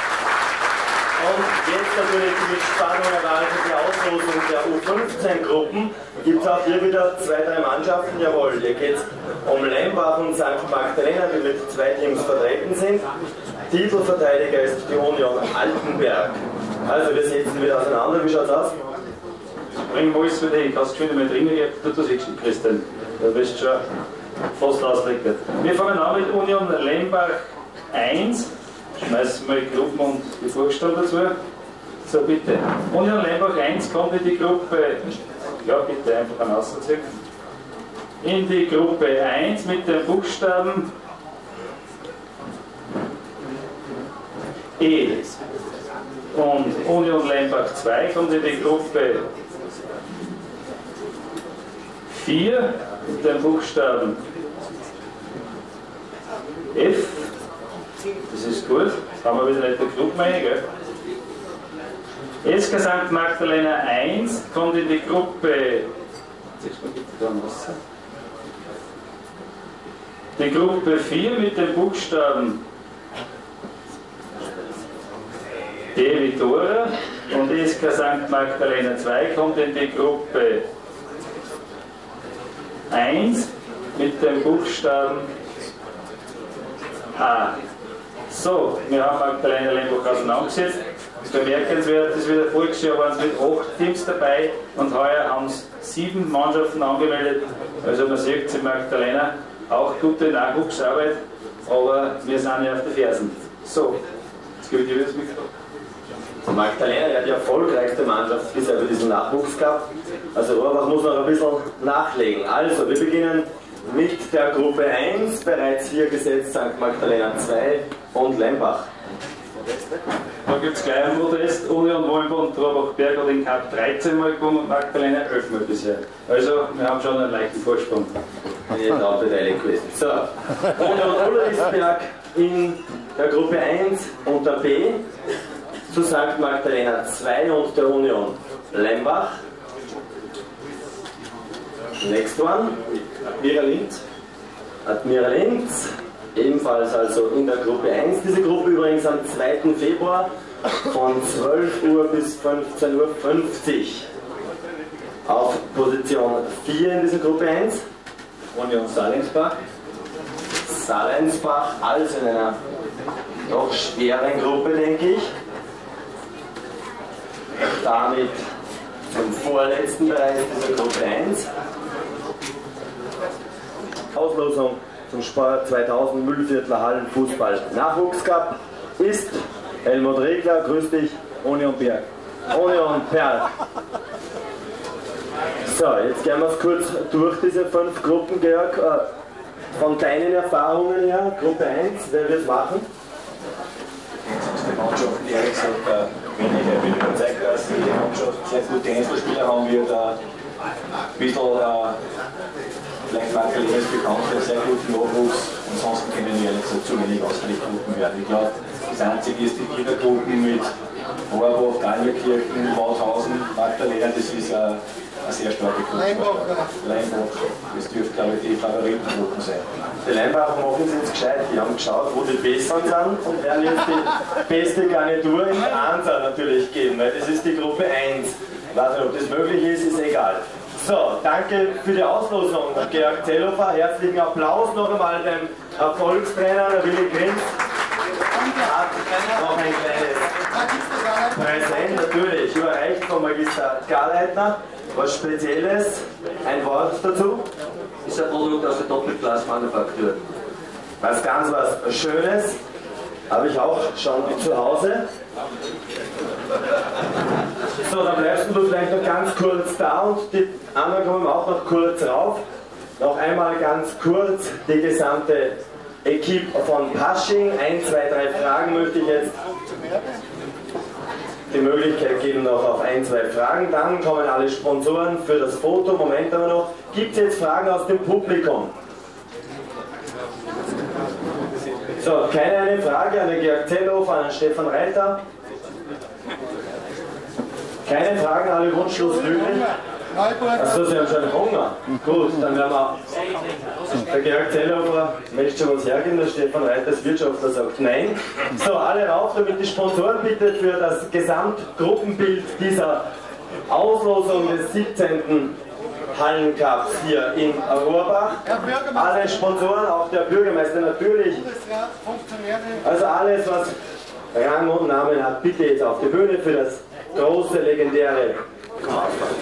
Und jetzt natürlich mit Spannung erwartet die Auslosung der U fünfzehn Gruppen. Gibt es auch hier wieder zwei, drei Mannschaften, jawohl. Hier geht es um Lembach und Sankt Magdalena, die mit zwei Teams vertreten sind. Titelverteidiger ist die Union Altenberg. Also wir setzen wieder auseinander, wie schaut es aus? Bringen wir alles für dich, kannst du schon mal drinnen gehen, du siehst Christian, du bist schon fast ausgelegt. Wir fangen an mit Union Lembach eins. Schmeißen wir die Gruppen und die Vorgestellten dazu. So, bitte. Union Lembach eins kommt in die Gruppe, ja bitte einfach einen Auszug. In die Gruppe eins mit den Buchstaben E. Und Union Lembach zwei kommt in die Gruppe vier mit den Buchstaben F. Das ist gut, haben wir wieder nicht der Gruppe rein, gell? S K Sankt Magdalena eins kommt in die Gruppe. Die Gruppe vier mit den Buchstaben D wie Dora, und S K Sankt Magdalena zwei kommt in die Gruppe eins mit dem Buchstaben A. So, wir haben Magdalena Lembach auseinandergesetzt. Bemerkenswert ist wieder, voriges Jahr waren es mit acht Teams dabei, und heuer haben es sieben Mannschaften angemeldet. Also man sieht, in Magdalena auch gute Nachwuchsarbeit, aber wir sind ja auf den Fersen. So, jetzt gebe ich dir das Mikrofon. Magdalena hat die erfolgreichste Mannschaft bisher für diesen Nachwuchs gehabt. Also Rohrbach muss noch ein bisschen nachlegen. Also, wir beginnen mit der Gruppe eins, bereits hier gesetzt Sankt Magdalena zwei und Lembach. Da gibt es gleich einen Protest. Union Wohnbund Trabach-Berg hat den Cup dreizehn Mal gewonnen und Magdalena elf Mal bisher. Also, wir haben schon einen leichten Vorsprung. Ich bin auch beteiligt gewesen. So, Union Ulrichsberg in der Gruppe eins und der B zu Sankt Magdalena zwei und der Union Lembach. Next one, Admira Linz. Admira Linz, ebenfalls also in der Gruppe eins. Diese Gruppe übrigens am zweiten Februar von zwölf Uhr bis fünfzehn Uhr fünfzig. Auf Position vier in dieser Gruppe eins. Union Salensbach. Salensbach, also in einer doch schweren Gruppe, denke ich. Damit zum vorletzten Bereich dieser Gruppe eins. Auslosung zum Sport zweitausend Mühlviertler Hallen Fußball Nachwuchscup ist Helmut Regler, grüß dich, Union Berg. Union Berg. So, jetzt gehen wir es kurz durch diese fünf Gruppen, Georg. Von deinen Erfahrungen her, Gruppe eins, wer wird es machen? Die Mannschaften, die ehrlich gesagt weniger. Ich bin überzeugt, dass jede Mannschaft sehr gute Einzelspieler haben wird. Ein bisschen äh, vielleicht Magdalena ist bekannt für sehr guten Nachwuchs. Ansonsten können wir ehrlich gesagt zu wenig Ausgleichsgruppen werden. Ich glaube, das Einzige ist die Kindergruppen mit Rohrbach, Danielkirchen, Mauthausen, Magdalena, das ist eine, eine sehr starke Gruppe. Leinbach. Leinbach, das dürfte, glaube ich, die Favoritengruppen sein. Die Leinbacher machen es jetzt gescheit. Die haben geschaut, wo die Besseren sind und werden jetzt die beste Garnitur in Ansa natürlich geben, weil das ist die Gruppe eins. Ich weiß nicht, ob das möglich ist, ist egal. So, danke für die Auslosung, Georg Zellofer. Herzlichen Applaus noch einmal dem Erfolgstrainer, der Willi Grinz. Hat noch ein kleines Präsent, natürlich, überreicht von Magister Garleitner. Was Spezielles, ein Wort dazu? Ist ein Produkt aus der Doppelglasmanufaktur. Was ganz was Schönes, habe ich auch schon zu Hause. So, dann bleibst du vielleicht noch ganz kurz da und die anderen kommen auch noch kurz rauf. Noch einmal ganz kurz die gesamte Equipe von Pasching. Ein, zwei, drei Fragen möchte ich jetzt die Möglichkeit geben noch auf ein, zwei Fragen. Dann kommen alle Sponsoren für das Foto. Moment aber noch. Gibt es jetzt Fragen aus dem Publikum? So, keine eine Frage an den Georg Zellofer, an den Stefan Reiter. Keine Fragen, alle wunschlos glücklich. Achso, Sie haben schon Hunger. Gut, dann werden wir. Der Georg Zellofer möchte schon was hergeben, der Stefan Reiter als Wirtschaftler sagt nein. So, alle rauf, damit die Sponsoren bitte für das Gesamtgruppenbild dieser Auslosung des siebzehnten Hallencups hier in Rohrbach. Alle Sponsoren, auch der Bürgermeister natürlich. Also alles, was Rang und Namen hat, bitte jetzt auf die Bühne für das große, legendäre. Komm,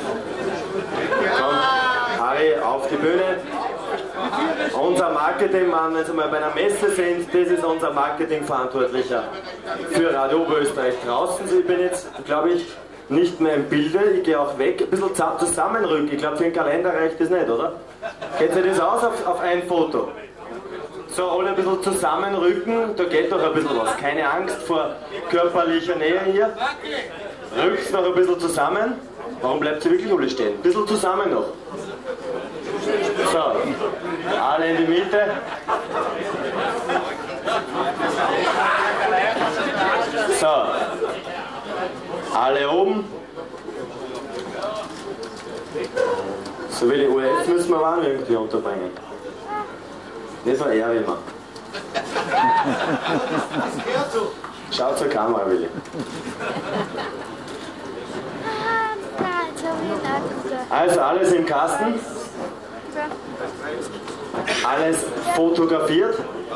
Harry, auf die Bühne. Unser Marketingmann, wenn Sie mal bei einer Messe sind, das ist unser Marketingverantwortlicher für Radio Oberösterreich draußen. Ich bin jetzt, glaube ich, nicht mehr im Bilde, ich gehe auch weg, ein bisschen zusammenrücken. Ich glaube, für den Kalender reicht das nicht, oder? Geht sich das aus auf, auf ein Foto? So, alle ein bisschen zusammenrücken, da geht doch ein bisschen was. Keine Angst vor körperlicher Nähe hier. Rückt noch ein bisschen zusammen. Warum bleibt sie wirklich alle stehen? Ein bisschen zusammen noch. So, alle in die Mitte. So, alle oben. So wie die U S müssen wir auch irgendwie unterbringen. Nicht nur er wie immer. Schau zur Kamera, Willi. Also alles im Kasten. Alles fotografiert.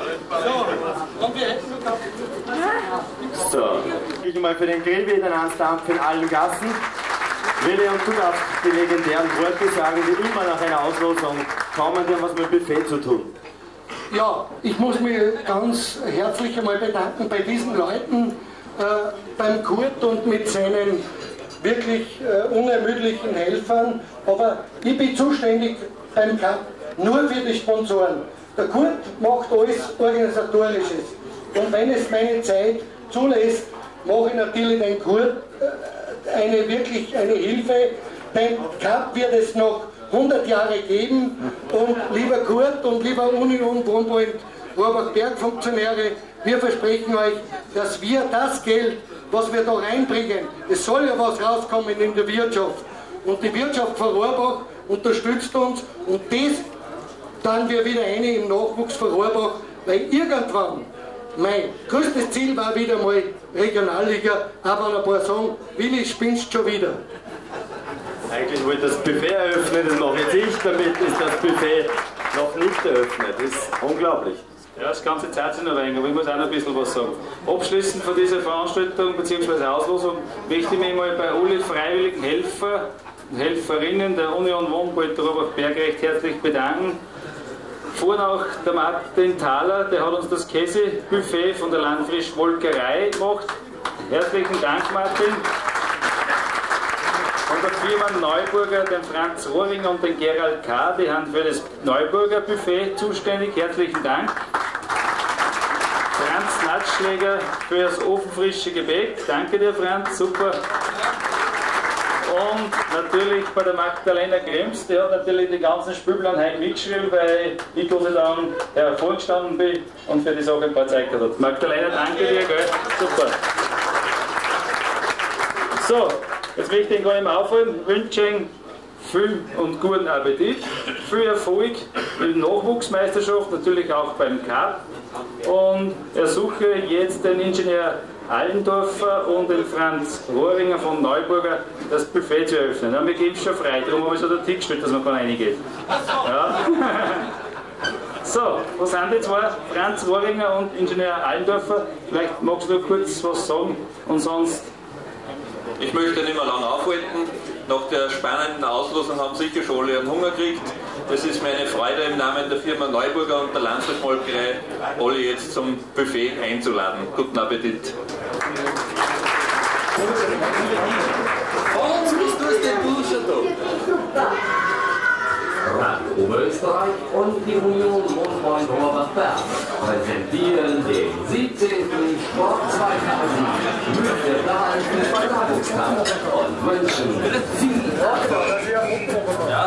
So, ich mal für den Grill wieder einen Dampf in allen Gassen. Willi, und du darfst die legendären Worte sagen, die immer nach einer Auslosung kommen, die haben was mit Buffet zu tun. Ja, ich muss mich ganz herzlich einmal bedanken bei diesen Leuten, äh, beim Kurt und mit seinen wirklich äh, unermüdlichen Helfern. Aber ich bin zuständig beim Cup nur für die Sponsoren. Der Kurt macht alles Organisatorisches. Und wenn es meine Zeit zulässt, mache ich natürlich den Kurt eine wirklich eine Hilfe. Den Cup wird es noch hundert Jahre geben und lieber Kurt und lieber Union Wohnpoint Rohrbach-Berg-Funktionäre, wir versprechen euch, dass wir das Geld, was wir da reinbringen, es soll ja was rauskommen in der Wirtschaft und die Wirtschaft von Rohrbach unterstützt uns und das dann wir wieder eine im Nachwuchs von Rohrbach, weil irgendwann mein größtes Ziel war wieder mal Regionalliga, aber ein paar sagen, Willi, spinnst schon wieder. Eigentlich wollte das Buffet eröffnen, das mache jetzt ich, damit ist das Buffet noch nicht eröffnet. Das ist unglaublich. Ja, das ganze Zeit sind noch rein, aber ich muss auch noch ein bisschen was sagen. Abschließend von dieser Veranstaltung bzw. Auslosung möchte ich mich mal bei alle freiwilligen Helfer und Helferinnen der Union Wohnpoint Rohrbach-Berg recht herzlich bedanken. Vorhin auch der Martin Thaler, der hat uns das Käsebuffet von der Landfrisch Molkerei gemacht. Herzlichen Dank, Martin. Von der Firma Neuburger, den Franz Rohringer und den Gerald K., die haben für das Neuburger Buffet zuständig. Herzlichen Dank. Franz Natschläger für das ofenfrische Gebäck. Danke dir, Franz, super. Und natürlich bei der Magdalena Krems, die hat natürlich die ganzen Spielplan heute mitgeschrieben, weil ich quasi dann hervorgestanden bin und für die Sache ein paar Zeit gehabt habe. Magdalena, danke dir, gell? Super. So, jetzt möchte ich ihn gar nicht mehr aufholen, wünsche Ihnen viel und guten Appetit, viel Erfolg in der Nachwuchsmeisterschaft, natürlich auch beim Cup und ersuche jetzt den Ingenieur Allendorfer und den Franz Rohringer von Neuburger das Buffet zu eröffnen. Ja, wir geben es schon frei, darum habe ich so den Tick gestellt, dass man gar reingeht. Ja. So, was sind die zwei? Franz Rohringer und Ingenieur Allendorfer. Vielleicht magst du kurz was sagen und sonst. Ich möchte nicht mehr lange aufhalten. Nach der spannenden Auslosung haben sicher schon alle einen Hunger gekriegt. Es ist mir eine Freude, im Namen der Firma Neuburger und der Landfrischmolkerei alle jetzt zum Buffet einzuladen. Guten Appetit! Und was tust denn du schon da? Radio Oberösterreich und die Union Wohnpoint Rohrbach-Berg präsentieren den siebzehnten Sport zweitausend mit der Fußball-Nachwuchskampf und wünschen viel Erfolg. Ja.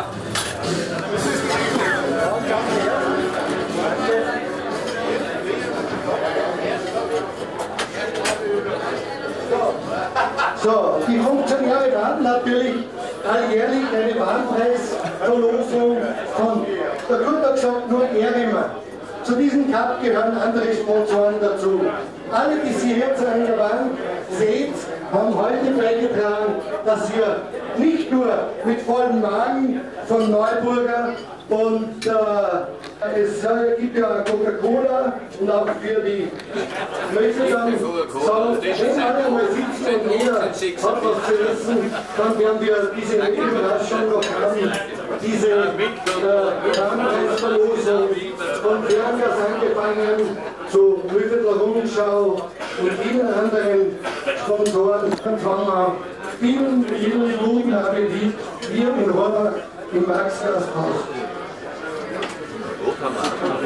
So, die Funktionäre werden natürlich alljährlich eine Warnpreisverlosung von, der Kurt hat gesagt, nur Ehringer. Zu diesem Cup gehören andere Sponsoren dazu. Alle, die Sie jetzt eingeladen seht, haben heute beigetragen, dass wir nicht nur mit vollem Magen von Neuburger und äh, es äh, gibt ja Coca-Cola und auch für die, ich möchte dann sagen, wenn alle einmal sitzen und jeder hat was zu essen, dann werden wir diese Überraschung noch haben, diese äh, Warnpreisverlosung von Fernglas angefangen zu Mühlviertler Rundschau und vielen anderen Sponsoren. Dann fangen wir vielen, vielen guten Appetit hier in Rohrbach im Max-Gasthaus. Wo kann man?